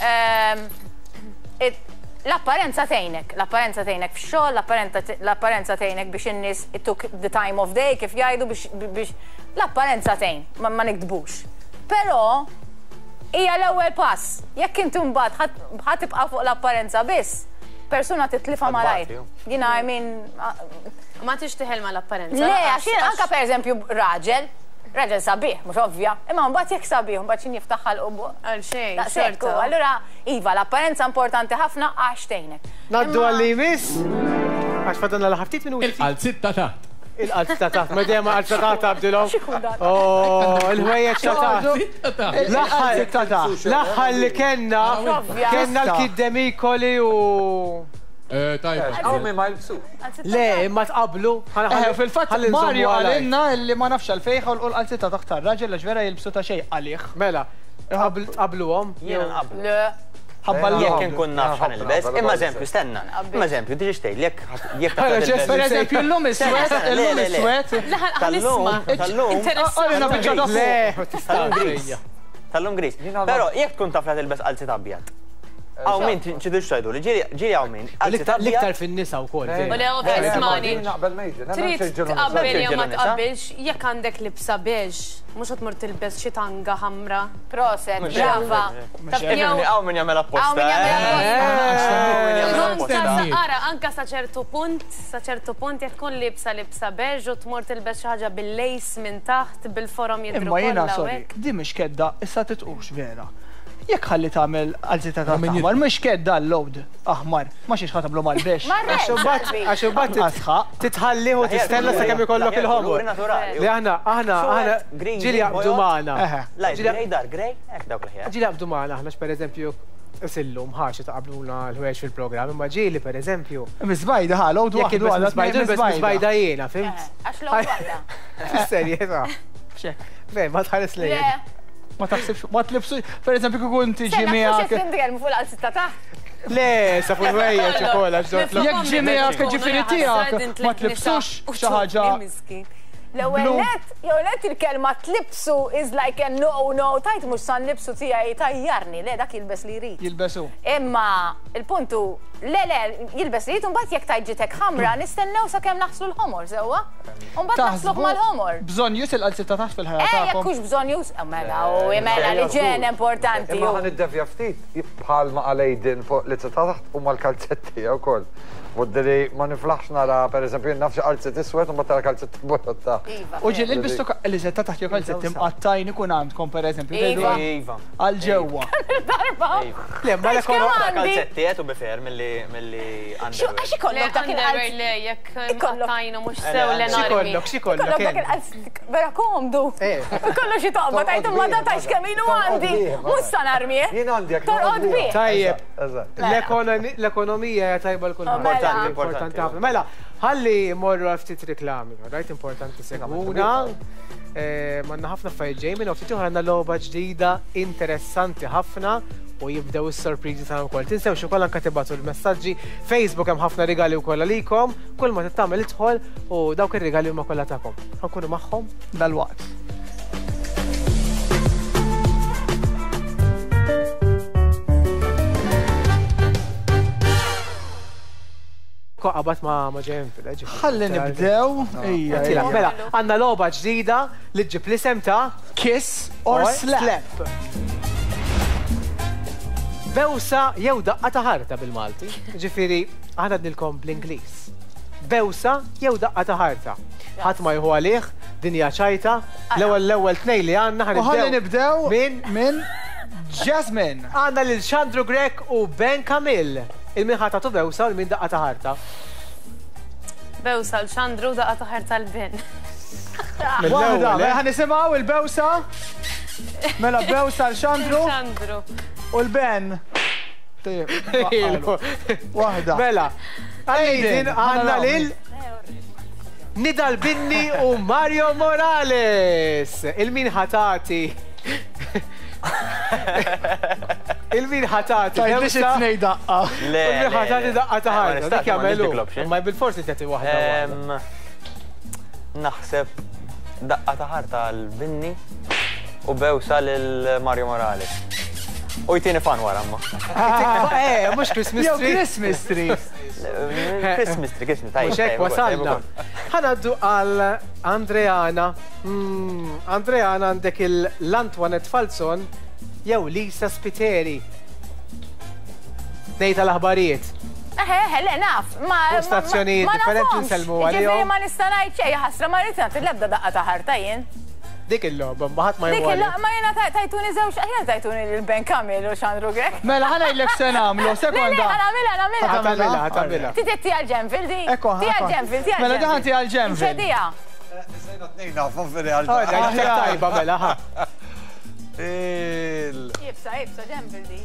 l-apparenza tgħinek, l-apparenza tgħinek f'xogħol, l-apparenza tgħinek biex in-nies it took the time of day kif jgħidu biex l-apparenza tgħin, ma nikdbux. Però Ija l-ewwel pass, jekk inti mbagħad ħatibqa' fuq l-apparenza biss, persuna titlifa malajr. Jiena I mean ma tixtieħel mal-apparenza. Le, għax anke pereżempju raġel, raġel sabiħ, mhux ovvja, imma mbagħad jekk sabiħ, mbagħad xi jiftaħ ħalqu għal xejn. Daqshekk, allura iva l-apparenza importanti ħafna għax tgħinek. Naddu għalli miss? Għax fadalna l-ħaftit minuti. Il-qalzit ta' taħt. Il-qalzit ta' taħt, ma dejjem qalzit ta' taħt abdilhom. Oh, il-ħwejjeġ ta' taħt. L-aħħar ta' taħt. L-aħħar li kellna kellna l-kiddemikoli u Tajb. Għaw mi ma jibsu. Le, imma tqablu. Fil-fatt Mario għalinna li ma nafx għal-fejħa u l-qalzit ta' taħt raġel li ġvera jilbsu ta' xej għalih. Mela, tqabluhom? Jiena nqablu. Le. Jekk nkun naf xan il-bes, imma eżempju, stenna, imma eżempju, tiġi xtejl, jekk jekk ta' il-bes. Per eżempju, l-lum is-swet, l-lum is-swet. Tal-lum, tal-lum. Għalina bieċa tal-lum Tal-lum gris. Pero jekk tkun taf li il-bes qalzit abjad. Għaw min ċidu xtajdu li ġiri għaw min. L-iktar fin-nisa u kol. U le u ismani. Trid tqabbel jew ma tqabbilx, jekk għandek libsa beġ, mhux qed mur tilbes xi tanga ħamra. Proset, brava. Għaw min jagħmel apposta. Ara, anka sa ċertu punt, sa ċertu punt jekk tkun libsa libsa beġ u tmur tilbes xi ħaġa bil-lejs minn taħt, bil-forom jidru. Imma jiena sorry, di mhix kedda, issa titqux vera. Jekk ħalli tagħmel għalzita ta' aħmar, mhux kedda l-load aħmar, ma xiex ħatablu mal-bex. Għax imbagħad titħalli u tistenna sakemm ikollok il-ħomor. Li aħna aħna aħna ġieli jaqbdu magħna. Lajt, grej dar, grej, hekk dawk l-ħjar. Ġieli jaqbdu magħna aħna x'pereżempju Sillum, ħaxi taqabluna l-ħweġ fil-program, imma ġieli per eżempju. Mizbajda ħal, għodu Jekk għadu għadu Mizbajda, Mizbajda jiena, fimt? Għax l-għadda. Fis-serjetà. Ve, ma tħares lejn. Ma taħsibx, ma tlibsu, per eżempju, kukun tiġi miegħek. Sena, fuq fuq l-għalzita taħt. Le, sa fuq l-wejja ċikola, ġdor. Jekk ġi miegħek ġifieri tiegħek, ma tlibsux xi ħaġa. L-ewwel net, jew net il-kelma tlibsu is like a no no, tajt mhux san libsu tiegħi tajjarni, le dak jilbes li jrid. Jilbesu. Imma il-puntu, le le, jilbes li jrid u mbagħad jekk tajt ġitek ħamra nistennew sakemm naħslu l-ħomor sewwa. U mbagħad naħsluh mal-ħomor. Bżonn jus il-qalzita taħt fil-ħajja Eh, tagħkom. jekk hux bżonn jus, mela u mela li ġen importanti. Imma ħan id-devja ftit, bħal ma għalejdin fuq li taħt u mal-kalzetti wkoll. Buddiri ma niflaħx nara, per eżempju, nafx qalzet iswed u ma tara kalzet botta. U ġil il-bistu li setta taħt jew kalzet imqattajn ikun għandkom per eżempju. Iva. Għal-ġewwa. Darba. Le, ma l-ekon kalzetti għetu bifer mill-li Xo, għax ikollok dak il-qalz. Le, jekk mqattajn u mux sew l-enarmi. Xikollok, xikollok. Kollok dak il-qalz vera komdu. Kollu xi toqba, tajt imma da tajx kemm ilu għandi. Mhux sa narmi. Jien għandi jekk. Torqod bih. Tajjeb, l-ekonomija tajba l-kulħadd. Importanti ħafna. Mela, ħalli morru ftit reklami, rajt importanti seguna. Manna ħafna affarijiet ġej minn u ftit oħra għandna logħba ġdida interessanti ħafna u jibdew is-sorpriżi tagħhom ukoll. Tinsewx ukoll anke tibgħatu l-messaġġi. Facebook hemm ħafna rigali wkoll għalikom, kull ma tittamel idħol u dawk ir-rigali huma kollha tagħkom. Ħankunu magħhom dal-waqt. Qabat ma ma ġejjem fil-ġi. Ħalli nibdew. Ejja. Mela, għandna logħba ġdida li ġib l-isem ta' Kiss or Slap. Bewsa jew daqqa ta' ħarta bil-Malti. Ġifieri aħna dnilkom bl-Ingliż. Bewsa jew daqqa ta' ħarta. Ħadd ma jħu għalih, dinja ċajta, l-ewwel l-ewwel tnejn li għandna ħalli nibdew minn minn Jasmine. Għandna lil Xandru Grek u Ben Kamil. Il-min ħatatu bewsa u il-min daqqa ta' ħarta. Bewsa l-Xandru daqqa ta' ħarta l-Ben. Waħda, mela ħanisimgħu il-bewsa. Mela bewsa l-Xandru. Xandru. U l-Ben. Waħda. Mela, għajdin għanna lil Nidal Binni u Mario Morales. Il-min ħatati. Il-min ħatati. Biex it-tnej daqqa. Il-min ħatati daqqa ta' ħarta. Dik jagħmelu. Ma bil-forsi tagħti waħda. Naħseb daqqa ta' ħarta l-Binni u bewsa lil Mario Morales. U jtini fan wara ma. Eh, mhux Christmas Jew tree. Christmas tree. Christmas tree, Christmas tree. Mhux hekk wasalna. Ħanaddu għal Andreana. Andreana għandek il-Antoinette Falzon jew Lisa Spiteri. Nejta l-aħbarijiet. Eħe, eħe, le naf. Ma stazzjonijiet differenti nselmu għalihom. Ġifieri ma nista' ngħid xejn ħasra ma rrid nagħti l-ebda daqqa ta' ħarta jien. Dik il-logħba ma ħadd ma Dik jwali. il-logħba ma jiena tajtuni żewġ, aħjar tajtuni lil-Ben Kamil u Xandru Grek. Mela ħanajdlek se nagħmlu, Le, sekonda. għamilha, għamilha. Ħatamilha, ħatamilha. Ti ti għal-ġenfil di. Ekko, Ti għal-ġenfil, ti għal-ġenfil. Mela daħanti għal-ġenfil. Xedija. Sejna t-nejn nafu Oh, fil-realtà. dak tajba mela ħa. Jibsa, jibsa, ġenfil di.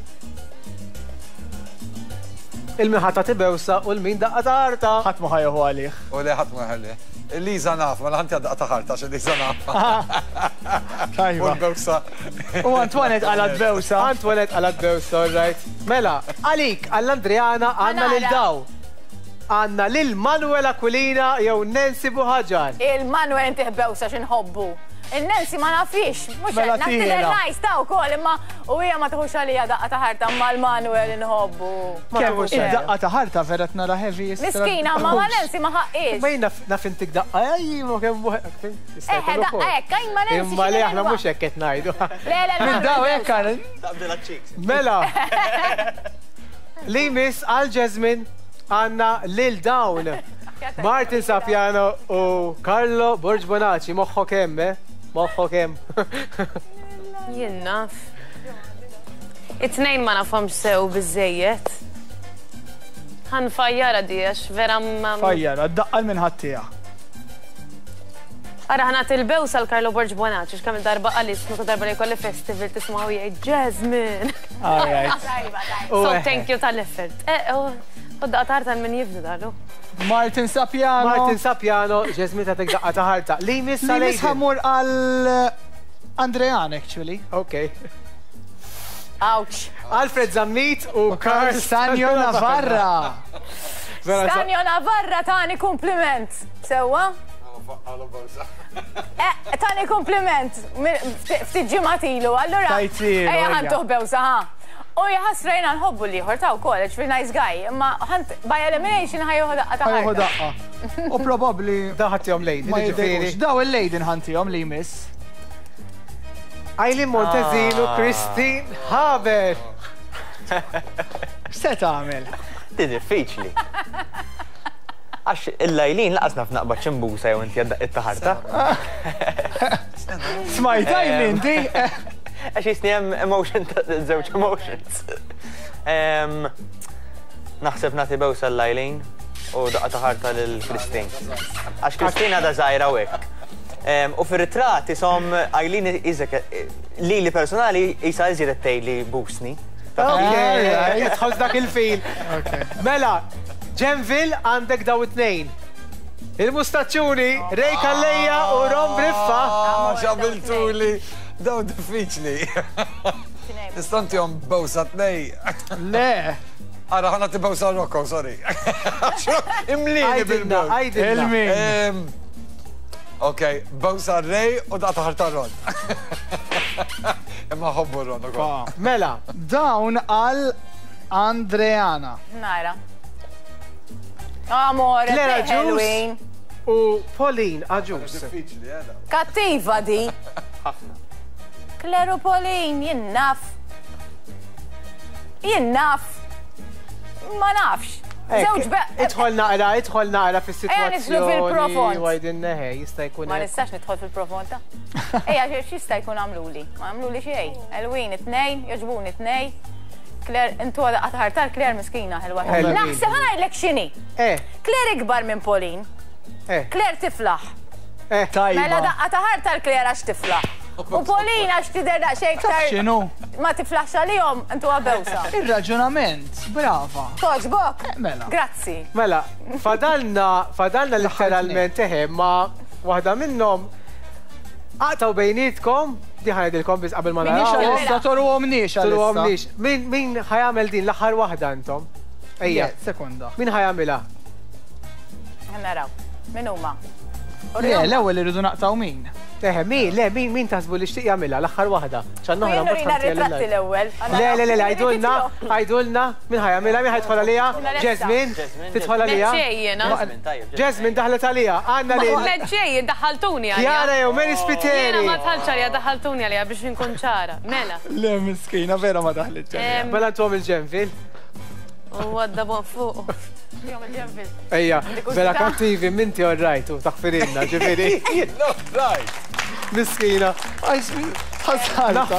Il-min ħatati bewsa u l-min daqqa ta' ħarta. Ħadd ma ħajħu għalih. U li ħadd ma ħalli. Liza naf, ma l-ħanti għadda taħarta xe Liza naf. U Tajba. l-bewsa. U Antoinette għalat bewsa. Antoinette għalat bewsa, all right. Mela, għalik, għall-Andriana għanna lil daw. Għanna lil Manuel Aquilina jew Nancy Buħaġar. Il-Manuel inti ħbewsa xinħobbu. Il-Nancy ma nafix, mux Mela nafti tira. l-najs ta' u kol, imma u hija ma tħux għalija daqqa ta' ħarta ma l-Manuel inħobbu. Kemm id-daqqa ta' ħarta verat nara heavy. Miskina, ma ma Nancy ma ħaqqiex. Ma jina nafintik daqqa, jajjimu kem buħek. Eħe, daqqa ekka, imma Nancy. Imma li aħna mux ekket najdu. Le, le, le. Minn daw hekk għal. Tabdela ċiks. Mela, li miss għal Jasmine għanna lil dawn. Martin Sapiano u Carlo Borg Bonacci, moħħo kemm, eh? Moħħo kemm. Jien naf. It-tnejn ma nafhomx sew biżejjed. Ħan fajjara di għax vera ma. Fajjara, daqqal minn ħattija. Ara ħanat il-bewsa l-Karlo Borġ Bonaċi, x'kemm darba għalis, nuku darba li kolli festival tismaw jgħid Jasmine. So thank you tal-effort. U daqqa ħarta min jibdu dalu. Martin Sapiano. Martin Sapiano, Jasmine ta' daqqa ta' ħarta. Li miss Li miss ħamur għal Andrean, actually. Ok. Ouch. Alfred Zammit u Karl Stanjo Navarra. Stanjo Navarra tani kompliment. Sewa? Eh, tani kompliment. Ftit ġimatilu, allura. Tajtilu. Eja ħantuħ bewsa, ha. U jħasrejna nħobbu liħor ta' u college, very nice guy. Ma by elimination ħajjuħu daqqa ta' Ħajjuħu ħarta. daqqa. U probabli. Daħat jom Lejdin, Ma ġifiri. jidejux. Daw il-Lejdin ħantijom li jmiss. Aileen Montezino, Christine Haber. Se tagħmel? Di diffiċli. Għax il-lajlin laqas naf naqbad ċimbusa jew inti għaddaq it-taħarta. Smajt Aileen di? Għax jisni hemm emotion ta' żewġ emotions. Naħseb nagħti bewsa l-lajlin u daqqa taħarta lil-Kristin. Għax Kristin għadha żgħira hekk. U fir-ritratt isom Aileen iżek li li personali jisa iżjed tejli busni. Jitħoż dak il-fil. Mela, Ġenville għandek daw it-tnejn. Il-mustaċċuni, Rej Kalleja u Ron Briffa. Xabiltuli, daw diffiċli. Istanti jom bawsa t-nej. Le. Ara ħana t-bawsa Rocco, sorry. Imlini bil-bawsa. Għajdilna. Ok, bawsa Rej u daqta ħarta Ron. Imma ħobbu Ron. Mela. Dawn għal Andreana. Najra. Amore, Clara Halloween. U Pauline Aġus. Kattiva di. Claire u Pauline, jinnaf. Jinnaf. Ma nafx. Zewġ beq. Idħol naqra, idħol naqra Ejja fis-sitwazzjoni. nislu fil-profond. Wajdin neħe, jista' jkun. Ma nistax nidħol fil-profond ta' Ejja, x'jista' jkun għamluli? Ma għamluli xejn. Halloween it-tnejn, joġbun it-tnejn. Claire, intu għada għatħartar Claire miskina ħel-wahda. Naħseb ħana jlek xini. Eh. Claire ikbar minn Pauline. Eh. Claire tiflaħ. Eh. Mela daqqa taħartar Claire għax tiflaħ. U Pauline għax tider daqxej ktar. X'inhu? Ma tiflaħx għalihom, intu għabewsa. Ir-raġunament, brava. Toġbok? Mela. Grazzi. Mela, fadalna, fadalna literalment eħe, ma waħda minnom għataw bejnietkom, diħan edilkom biz qabel ma Minix naraw. għalissa, toru għomnix Turu għalissa. għomnix. Min, min ħajamel din l-axar wahda intom? Ejja. Sekonda. Min ħajamela? Naraw. Min huma? Le, l-ewwel irridu naqtaw min. Eħe, min, le, min, min tasbu li xtiq jamela l-axar wahda? ċanna ħra Jenu rina ritratti l-ewel. Le, le, le, le, għajdulna, għajdulna, min ħajamela, min ħajtħol għalija? Jasmine, titħol għalija? Meċċejjena. Jasmine daħlet għalija, għanna li. Meċċejjen, daħaltuni għalija. Jara jew Mary Jena Spiteri. ma tħalċ għalija, daħaltuni għalija biex nkun ċara. Mela. Le, miskina, vera ma daħlit. Mela ntom il-ġenfil. U għadda bon fuq. Ejja, bela kattivi, minti orrajtu, taħfirinna, ġifiri. Miskina. Għajsmi, ħazħalta.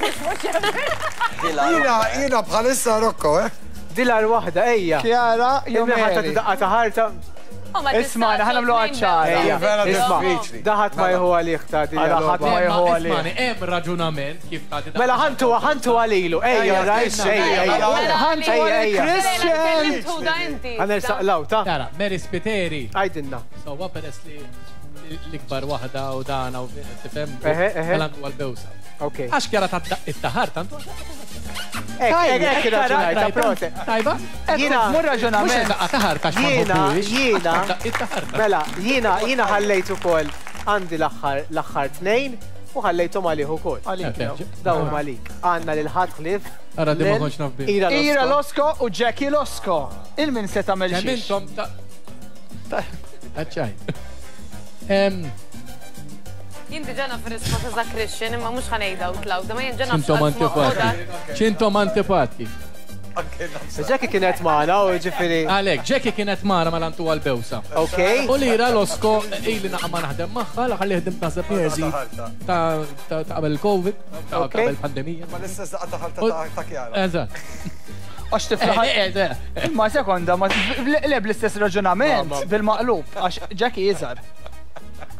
Jina, jina bħalissa Rocco, eh? Dilar wahda, ejja. Kjara, Jumna ħatta jomeri. t-daqqa taħarta. Ismana, ħana mlu għadċara. Ejja, vera isma, diffiċli. daħat ma jħu għalik ta' di. Għala ħadd ma jħu għalik. Ismani, hemm raġunament kif ta' Mela ħantu, ħantu għalilu, ejja, rajt, ejja, ejja. Ħantu ejja. Christian. Għanel saqlaw, ta' Tara, Mary Spiteri. għajdinna. Sowa peress li l-ikbar wahda u dana u tifem. Eħe, eħe. Għalantu għal-bewsa. Ok. Għax kjara ta' it-taħar, tantu Ek, ek, ek, raġunajta, prote. Tajba? Jina, Mur raġunament. Mux daqqa taħar kax ma Jiena, nħobbuwix. jiena, it-taħar. mela, jiena, jiena ħallejtu kol għandi l-axħar, l-axħar tnejn u ħallejtu maliħu kol. Għalik. Daw malik. Għanna l-ħatklif. Ara di ma konx nafbi. Ira Losko u Jackie Losko. Il-min se tamel xiex. Mintom ta' Għacċaj. Jinti ġana fil-risposta za Christian, imma mux ħanejda u Klawda, ma jen ġana ċintom antipati. ċintom antipati. Ġeki kienet maħna u ġifiri. Għalek, Jackie kienet mara mal-antu għal-bewsa. Ok. U li ra Losko, ili naqqa ma naħdem maħħa, laħalli ħdim naħseb jerzi ta' qabel il-Covid, ta' qabel il-pandemija. Ma l-istess daqqa taħarta ta' kjara. Eżat. Għax tiflaħ. Ma sekonda, ma le bl-istess raġunament bil-maqlub, għax Jackie jizar.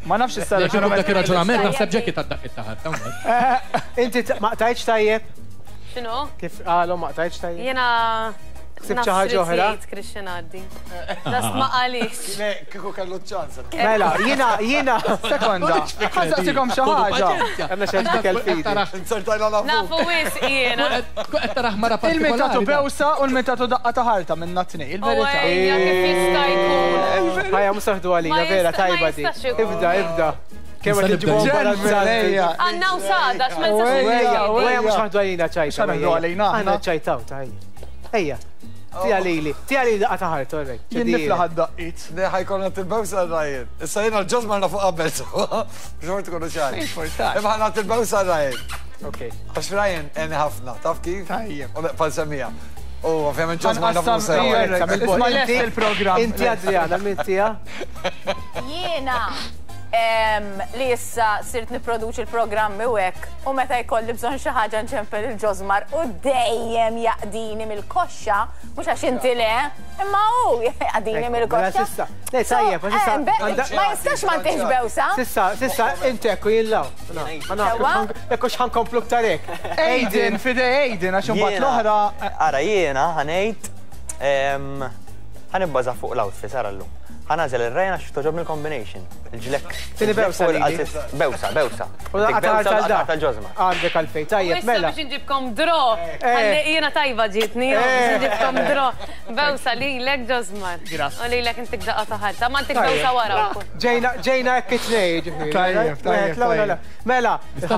Ma nafx issa Dak ir-raġunament naħseb ġekki tad-daqq it-taħar. Inti ma tajċ tajjeb? X'inhu? Kif qalu ma tajċ tajjeb? Jena Sibt xi ħaġa oħra? Christian Addi. Das ma qalix. Kieku kellu ċans. Mela, jiena jiena sekonda. Ħażatikom xi ħaġa. Għandna xi ħaġa fidi. Insertajna la Nafu wis jiena. Qed taraħ mara Il-metatu bewsa u l-metatu daqqa ta' ħarta minna tnej, il-verità. Ejja, kif jista' jkun. Ħajja musaħdu għalija, vera tajba di. Ibda, ibda. Kemm qed iġibhom wara l-mżalija. Għandna u sada x'ma Ejja, ejja mhux ħaħdu għalina ċajta. X'għamlu għalina aħna? Aħna ċajtaw, tajja. Ejja. Tija lili, tija lili daqqa taħar, torrek. Jien nifla ħaddaqqit. Ne ħajkonna til-bewsa rajin. Issa jena l-ġozmar nafu qabel, bġort kunu ċari. Imma ħana til-bewsa rajin. Ok. Għax rajin eni ħafna, taf kif? Tajjeb. U pal semija. U ovvjament ġozmar nafu Isma lest il-program. Inti Adriana, minn tija? Jiena li issa sirt niproduċi il-programmi u hekk u meta jkolli bżonn xi ħaġa nċempel il-ġozmar u dejjem jaqdini mill-koxxa, mhux għax inti le, imma hu jaqdini mill-koxxa. Le tajjeb, sissa. Ma jistax ma ntix bewsa. Sissa, sissa, inti ekku jillaw. Ekku x'ħankomplu ktarek. Ejden, fide Ejden, għax imbagħad l-oħra. Ara jiena ħanejt ħanibbaża fuq l-outfit ara llum. ħanażel ir-rejna xi toġobni l-combination. Il-ġlek. Tini bewsa lili. Bewsa, bewsa. U daqqa tal-ġozma. Għandek għalfej, tajjeb, mela. Biex nġibkom dro. Jiena tajba ġitni, biex nġibkom dro. Bewsa lilek ġozmar. U lilek intik daqqa taħarta, ma intik bewsa wara wkoll. Ġejna hekk it-tnej, ġifieri. Tajjeb, tajjeb. Mela,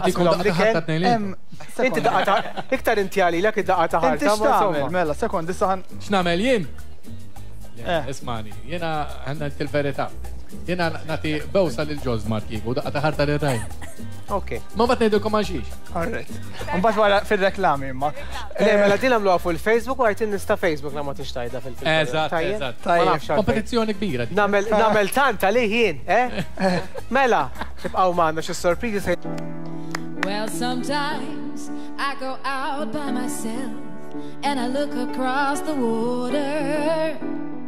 inti daqqa iktar inti għalilek id-daqqa taħarta. Inti x'tagħmel, mela, sekond, issa ħan. X'nagħmel jien? Ismani, jena għanna l-verità. Jena nati bewsa l-ġozmar kiku, daqqa taħarta l-rajn. Ok. Ma bat nejdulkom għaxiex. Alright. Unbat wara fil-reklami, imma. Le, mela din għamluha fuq il-Facebook u għajtin nista Facebook la ma tixtajda fil-Facebook. Eżatt, eżatt. Kompetizzjoni kbira. Namel tanta li jien, eh? Mela, tibqaw maħna xi sorpriżi. Well, sometimes I go out by myself and I look across the water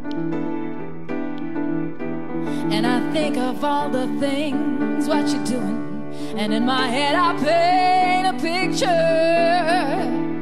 and I think of all the things what you're doing, and in my head I paint a picture.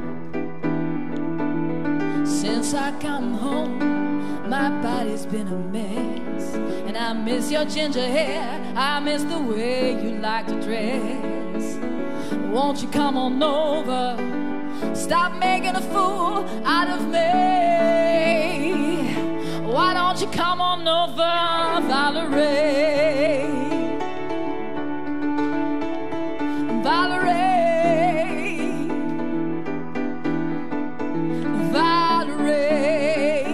Since I come home, my body's been a mess, and I miss your ginger hair, I miss the way you like to dress. Won't you come on over, stop making a fool out of me. Why don't you come on over, Valerie? Valerie, Valerie,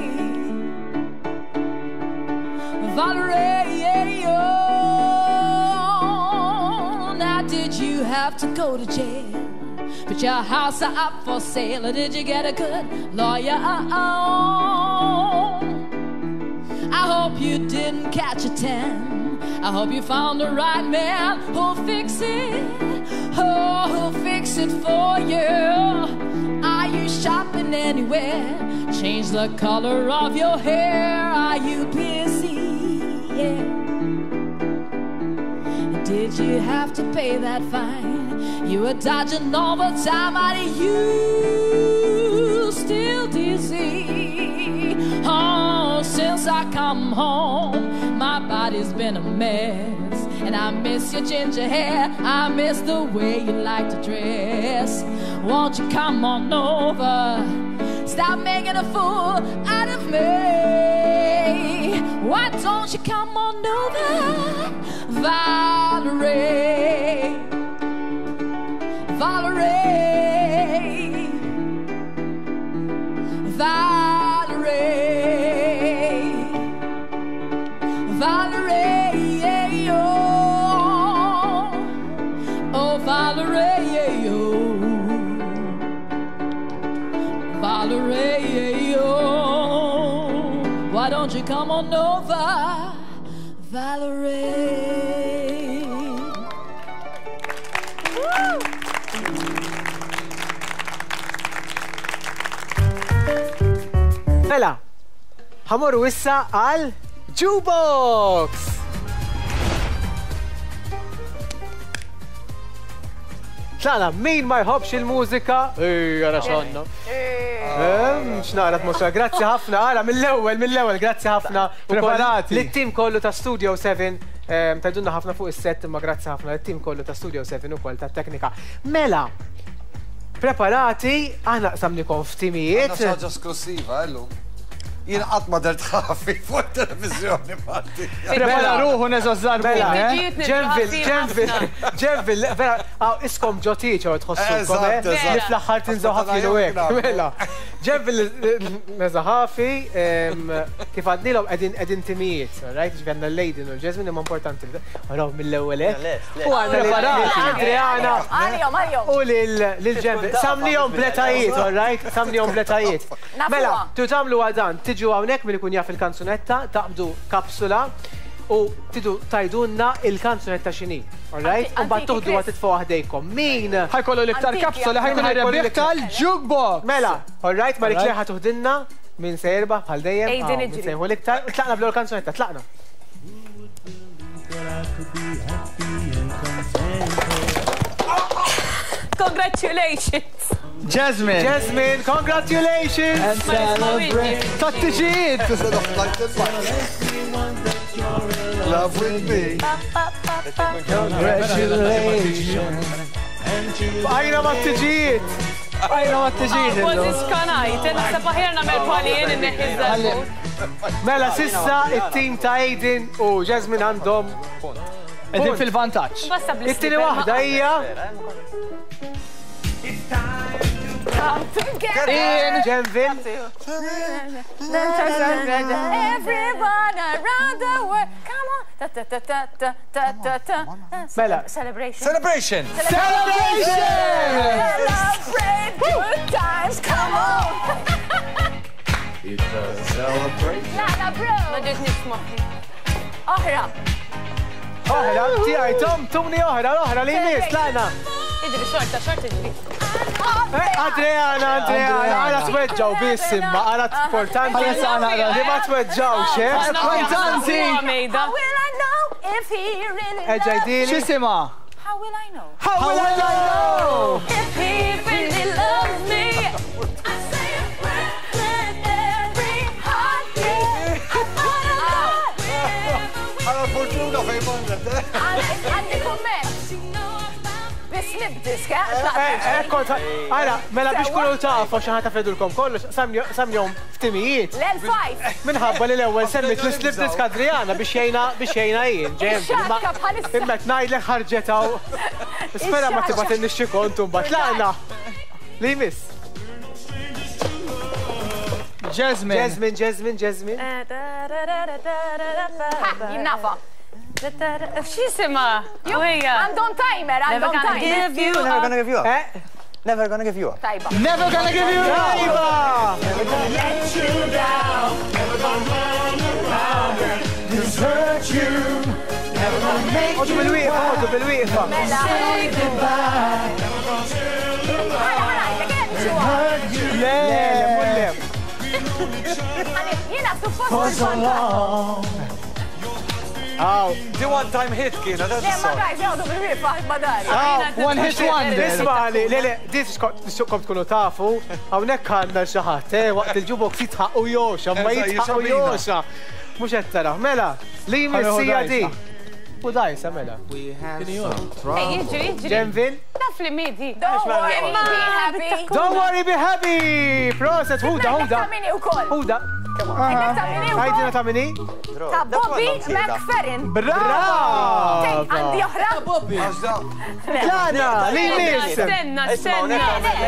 Valerie, oh. Now did you have to go to jail? Put your house up for sale, or did you get a good lawyer? Oh, I hope you didn't catch a ten. I hope you found the right man who'll fix it. Oh, who'll fix it for you. Are you shopping anywhere? Change the color of your hair. Are you busy? Yeah. Did you have to pay that fine? You were dodging all the time. Are you still dizzy? Oh, since I come home, my body's been a mess, and I miss your ginger hair, I miss the way you like to dress. Won't you come on over, stop making a fool out of me. Why don't you come on over, Valerie, Valerie, Valerie, Valerie, oh, oh Valerie, oh, Valerie, oh, why don't you come on over, Valerie? Mela, ħamurru issa għal Jukebox! Tlaqna, min ma jħobx il-mużika? Ej, għara xonna. Xnaqra t-mosra, grazzi ħafna, għara, mill-ewel, mill-ewel, grazzi ħafna. Preparati. L-tim kollu ta' Studio seven, tajdunna ħafna fuq is-set, ma grazzi ħafna l-tim kollu ta' Studio seven u koll ta' teknika. Mela, preparati, għana samnikom f'timijiet. Għanna xaġa esklusiva, ellu. Jien qatt ma dert ħafi fuq televizjoni parti. Prepara ruħu neżazzar Mela, Tiġiet ġenvil, nitbaqsi ġenvil, ħafna. ġenvil, vera, għaw, iskom ġotiċ għu tħossukom, Eżatt, li eżatt. fl-axħar tinżaw ħafna u għek. Mela, ġenvil neżaħafi, kif għadnilom edin timijiet, right? Ġvenna l-lejdin u l-ġezmin imma importanti. Għaraw mill-ewelek. U għanna l-Adriana. Għalijom, għalijom. U l-ġenvil. Samnijom bletajiet, all right? Samnijom bletajiet. Mela, tu tamlu għadan, tiġu għawnek minn ikun jaf il-kanzunetta, taqbdu kapsula u tidu tajdunna il-kanzunetta xini. All right? Un bat tuħdu għat titfaw għahdejkom. Min? ħajkollu l-iktar kapsula, ħajkollu rebbieħ tal-jukebox. Mela, all right, ma rikli ħat tuħdinna minn sejrba bħal dejjem. Ejden iġri. Sejħu l-iktar, tlaqna bl kanzunetta, tlaqna. Congratulations! Jasmine. Jasmine, congratulations! Tattiġiet. Love with me. Għajna ma t-tiġijiet! Għajna ma t-tiġijiet! Għazis kanajt, naħseb aħjarna mel-palien n-neħizzabu. Mela, sissa il-team ta' Aiden u Jasmine għandhom Edin fil-vantaġġ. it-tini wahda hija In Ġenvil. Everyone around the world, come on. Ta ta ta ta ta ta ta ta. Mela. Celebration. Celebration! Celebration! Celebrate good times, come on. It's a celebration. La la bro. Ma ġiet nismaħi. Oħra. Oħra, ti għajtom, tumni oħra, oħra li jmiss, lana. Idri, xorta, xorta ġri. Adriana, Adriana, għala t-wedġaw bissimma, għala t-portanti. Li ma t-wedġaw, xef. Importanti. How will I know if he really Eġaj loves me? dili. Xisima? How will I know How will I know? if he really loves me? I say a prayer with every heartbeat. Għala fortuna fej mandet, eh? Għandi komment. Bis nibdiska. Għala, mela biex kullu tafu xaħat tafedulkom kollu, samjom ftimijiet. L-L5. Minħabba li l-ewel semmit l-slip disk Adriana biex jajna biex jajna jien, ġem. Xatka bħalissa. Immet najdlek ħarġetaw. Spera ma tibat il-nixxi kontum bat, laqna. Li jmiss. Jasmine. Jasmine, Jasmine, Jasmine. Jinnafa. X'isima? Uwejja. Għandhom timer, għandhom timer. Never gonna give you up. Eh? Never gonna give you up. Tajba. Never gonna give you up. Tajba! Let you down. Għoddu bil-wieqfa, għoddu bil-wieqfa. Mela. Le, mullem. Jina suppost Aw. Di one time hit kiena, da Le, ma għajz, jgħodu bil-wieqfa, badari. Aw, One hit wonder. Ismali, le, le, dis kom tkunu tafu, għawnek għanna xaħat, eh, waqt il-ġubok jitħaqqu joxa, ma Eża, jitħaqqu jixabina. joxa. Mux jettara, mela, li jmissija di. U dajsa, mela. Ej, jiġri, jiġri. Ġenvin? Naf li midi. Don't worry, be happy. Don't worry, be happy! Proset, huda, huda. Tamini u koll. Huda. tamini u koll. Għajdina tamini? Ta' Bobby McFerrin. Brava! Għandi oħra? Għaxda. Lana, li jmiss. Stenna, stenna.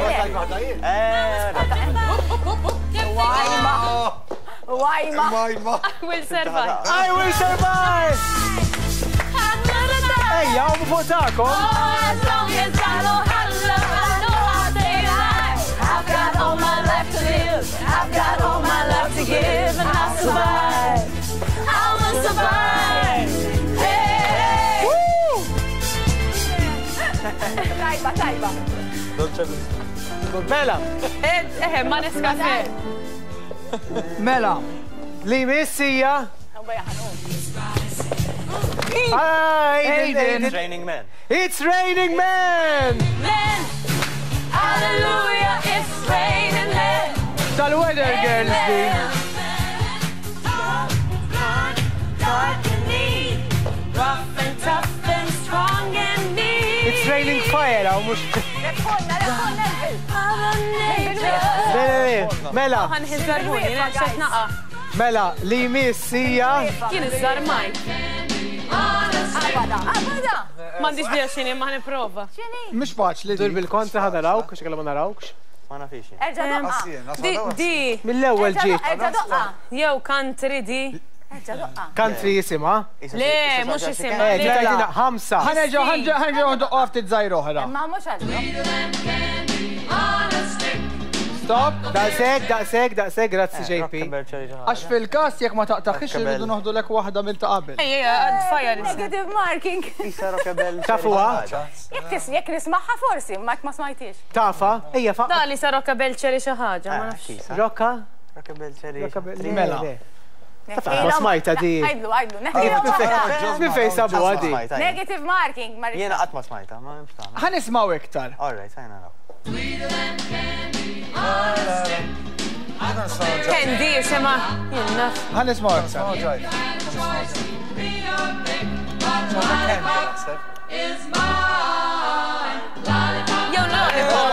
Wajma. Wajma. Majma. Will survive. I will survive! Ejja, u votakom. As long as I know how to love, I know how to stay alive. I've got all my life to live. I've got all my life to give, and I'll survive. I will survive. Hey. Tajba, tajba. Mela, Eh, ma neskafe. Mela. li jmissija. Aiden. It's raining men. It's raining men! Men, hallelujah, it's raining men. Tal-Weather Girls di. Rough and tough and strong and neat. It's raining fire, għaw mux. Mela, Għan hizzarbuni, nexxet naqa. mela, li missija. Kien izzarmajt. Mandiġ li għaxini, ma niprofa. Mux faċli. Dur bil-kontra ħada rawk, xie ma narawkx. Ma nafix. Erġa' doqqa. Di, di, Mill-ewwel ġiet. Erġa' doqqa. jew country di. Erġa' doqqa. Country jisima. Le, mux jisimma. Eh, ġitajtina ħamsa. ħanerġaw, ħanerġaw, ħanerġaw għaf t-żajru oħra. Ma mhux għaddu. Stop, daqseg, daqseg, daqseg, grazzi J P. Għax fil-kas jek ma taqtaħx irridu noħdu lek waħda mill-taqabel. Ejja, għad fire. Negative marking. Tafuha? Jekk nismaħħa forsi, ma ma smajtix. Tafa, ejja fa. Da li sa rocka bell ċeri xaħġa, ma nafx. Rocka? Rockabell ċeri. Mela. Ma smajta di. Għajdlu, għajdlu. Negative Mi fej sabu għadi. Negative marking. Jena qatt ma smajta, ma niftaħ. Ħanismaw iktar. All right, ħajna naraw. Kendi, sema, jenna. Ħanismaw iktar. Jew lollipop.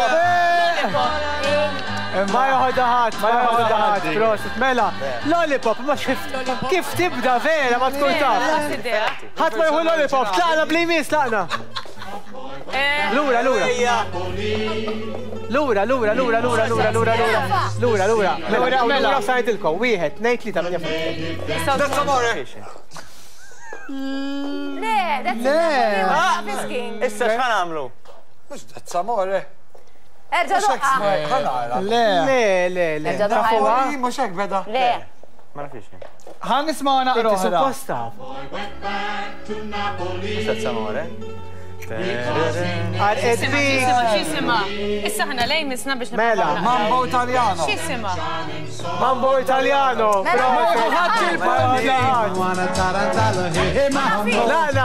Ma joħodaħat, ma joħodaħat, prosit, mela, lollipop, ma kif tibda vera, ma tkun taf. ħat ma jħu lollipop, tlaqna bl-imis, tlaqna. Lura, lura. Lura, lura, lura, lura, lura, lura, lura. Lura, lura. Lura, lura, sajtilkom, wieħed, nejt li tamanja. That's amore. Le, that's amore. Issa x'ħan għamlu? Mux that's amore. Erġa' doqqa. Le, le, le, le. Erġa' doqqa. Mux hekk beda. Le. Ma nafix. Ħanismaw naqra oħra. Supposta. Issa t-samore. Għal edbi. Xisima, issa ħana lej misna biex Mela, Mambo Italiano. Xisima. Mambo Italiano. ħadd il-bandi. Laqna.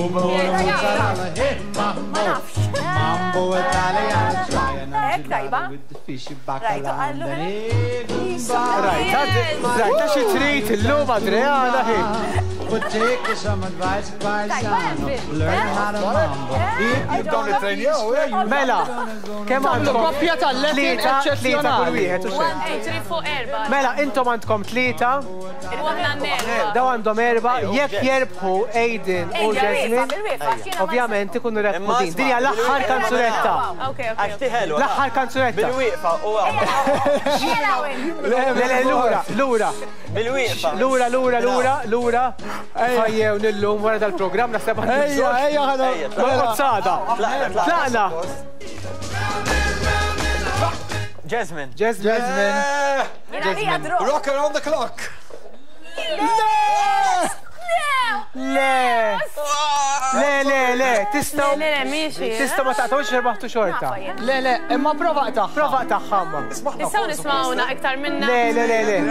Mambo Italiano. Ek, tajba. Rajtu għallu. Rajt, rajt, xi trid illum Adriana ħin. But take some advice, paisano. Learn how to mambo. Jibdaw li trenjaw, Mela, kemm għandkom Koppja tal-lefti tlieta, tlieta kull wieħed u xejn. one, two, three, four, erba. Mela, intom għandkom tlieta, Waħna nerba. daw għandhom erba, jekk jerbħu Aiden u Jasmine, ovvjament ikunu rebħu din. Din hija l-aħħar kanzunetta. Ok, ok. Għaxti ħelwa. L-aħħar kanzunetta. Bil-wieqfa u Le, le, lura, lura. Bil-wieqfa. Lura, lura, lura, lura. Fajjew nillum wara dal-programm naħseb Ejja, ejja, ħana. L-qozzada. Tlaqna. Jasmine. Jasmine. Rock around the clock. Le. Le, le, le. Tistaw. Le, le, miexi. Tistaw ma taqtawx rebaħtu xorta. Le, le, imma prova taħ. Prova taħħamma. Nistaw nismawna iktar minna. Le, le, le, le.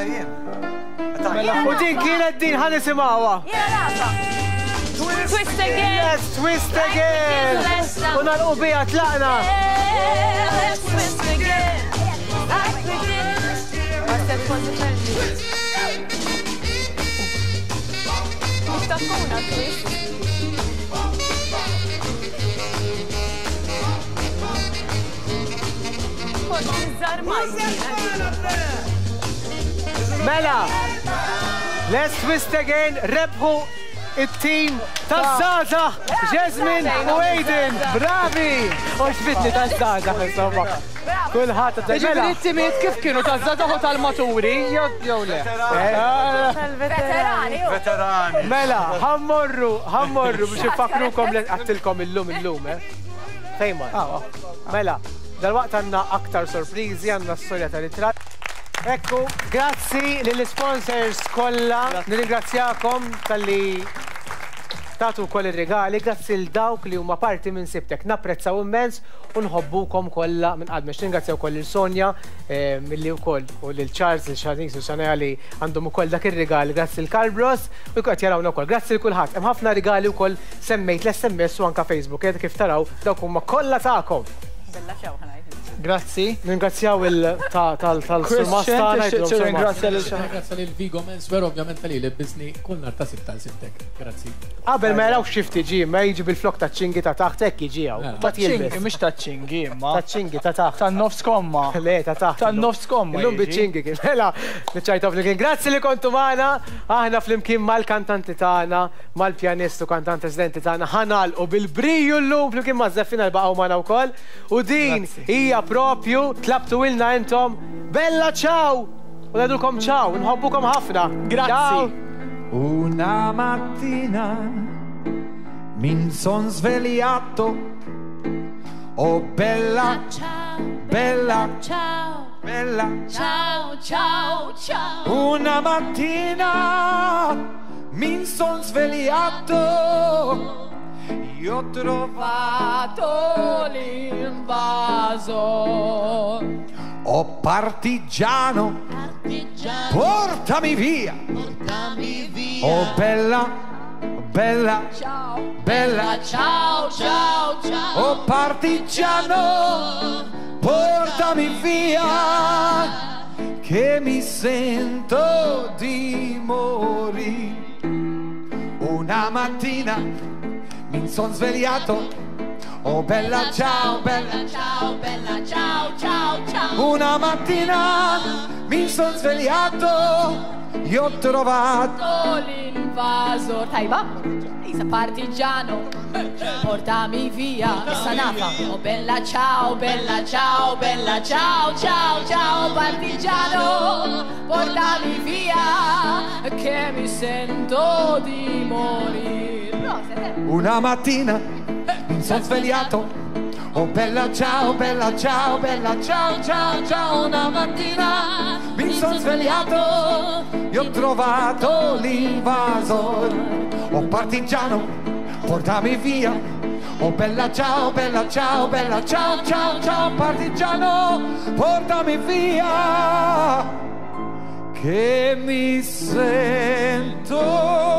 U din kienet din ħan nisimawa. Twist again. Let's twist again. U nalqu bija tlaqna. Let's twist again. Għastet konti ċerti. Mustakuna twist. Konti zarmajti. Mela, let's twist again, rebħu it-team taż-żaza, Jasmine u Aiden, bravi! U xbitni taż-żaza, insomma. Kulħadd ta' Ġifieri t-timiet kif kienu taż-żagħżagħ u tal-maturi, jew le. Veterani. Veterani. Mela, ħammorru, ħammorru biex ifakrukom li għattilkom illum illum, eh? Fejma. Mela, dal-waqt għandna aktar sorpriżi, għandna s-storja tal-itrat. Ekku, grazzi lill-sponsors kollha, nirringrazzjakom tal-li tagħtu wkoll ir-regali grazzi l dawk li huma parti minn Sibtek. Napprezzaw immens u nħobbukom kollha minn qadmex. Ringrazzjaw ukoll lil Sonja milli wkoll u lil Charles, lil Shanice u Xanea li għandhom ukoll dak ir-regali grazzi l Kalbros u qed jarawna wkoll. Grazzi l kulħadd. Hemm ħafna regali wkoll semmejt l-S M S u anke Facebook kif taraw dawk huma kollha tagħkom. Bella xew ħanajt. Grazzi. Ringrazzjaw il-tal-surmastana. Ringrazzja lil Vigo Menswer ovvjament li libbiżni kull nhar ta' sitta Sibtek. Grazzi. Qabel ma jaraw xifti ġi, ma jiġi bil-flok ta' ċingi ta' taħt hekk jiġi hawn. Ta' ċingi, mhux ta' ċingi, imma. Ta' ċingi ta' taħt. Ta' nofs komma. Le, ta' taħt. Ta' nofs komma. Illum biċ-ċingi kien. Mela, niċċajta flimkien. Grazzi li kontu magħna, aħna flimkien mal-kantanti tagħna, mal-pjanist u kantant residenti tagħna ħanalqu bil-briju llum flimkien ma' Żeffina l-baqgħu magħna wkoll. U din hija propju tlabtu ilna intom bella ciao u nadulkom ciao, nħobbukom ħafna. Grazzi. Una mattina min son svegliato, oh bella, bella, bella, Ciao, ciao, ciao. una mattina min son svegliato, io ho trovato l'invaso. Oh partigiano, Partigiano, portami via. portami via. Oh bella, bella, Ciao, bella. ciao, ciao, ciao. Oh partigiano, portami via, che mi sento di morire. Una mattina mi son svegliato, oh bella ciao, bella. ciao, bella, ciao, ciao, ciao. Una mattina mi son svegliato, io ho trovato L'invaso. Tajba, Isa partigiano, portami via. E Sanafa. Oh bella ciao, bella ciao, bella ciao, ciao, ciao partigiano, portami via, che mi sento di morire. una mattina mi son svegliato, oh bella ciao, bella ciao, bella ciao, ciao, ciao. Una mattina mi son svegliato, io ho trovato l'invasor. Oh partigiano, portami via, oh bella ciao, bella ciao, bella ciao, ciao, ciao. Partigiano, portami via, che mi sento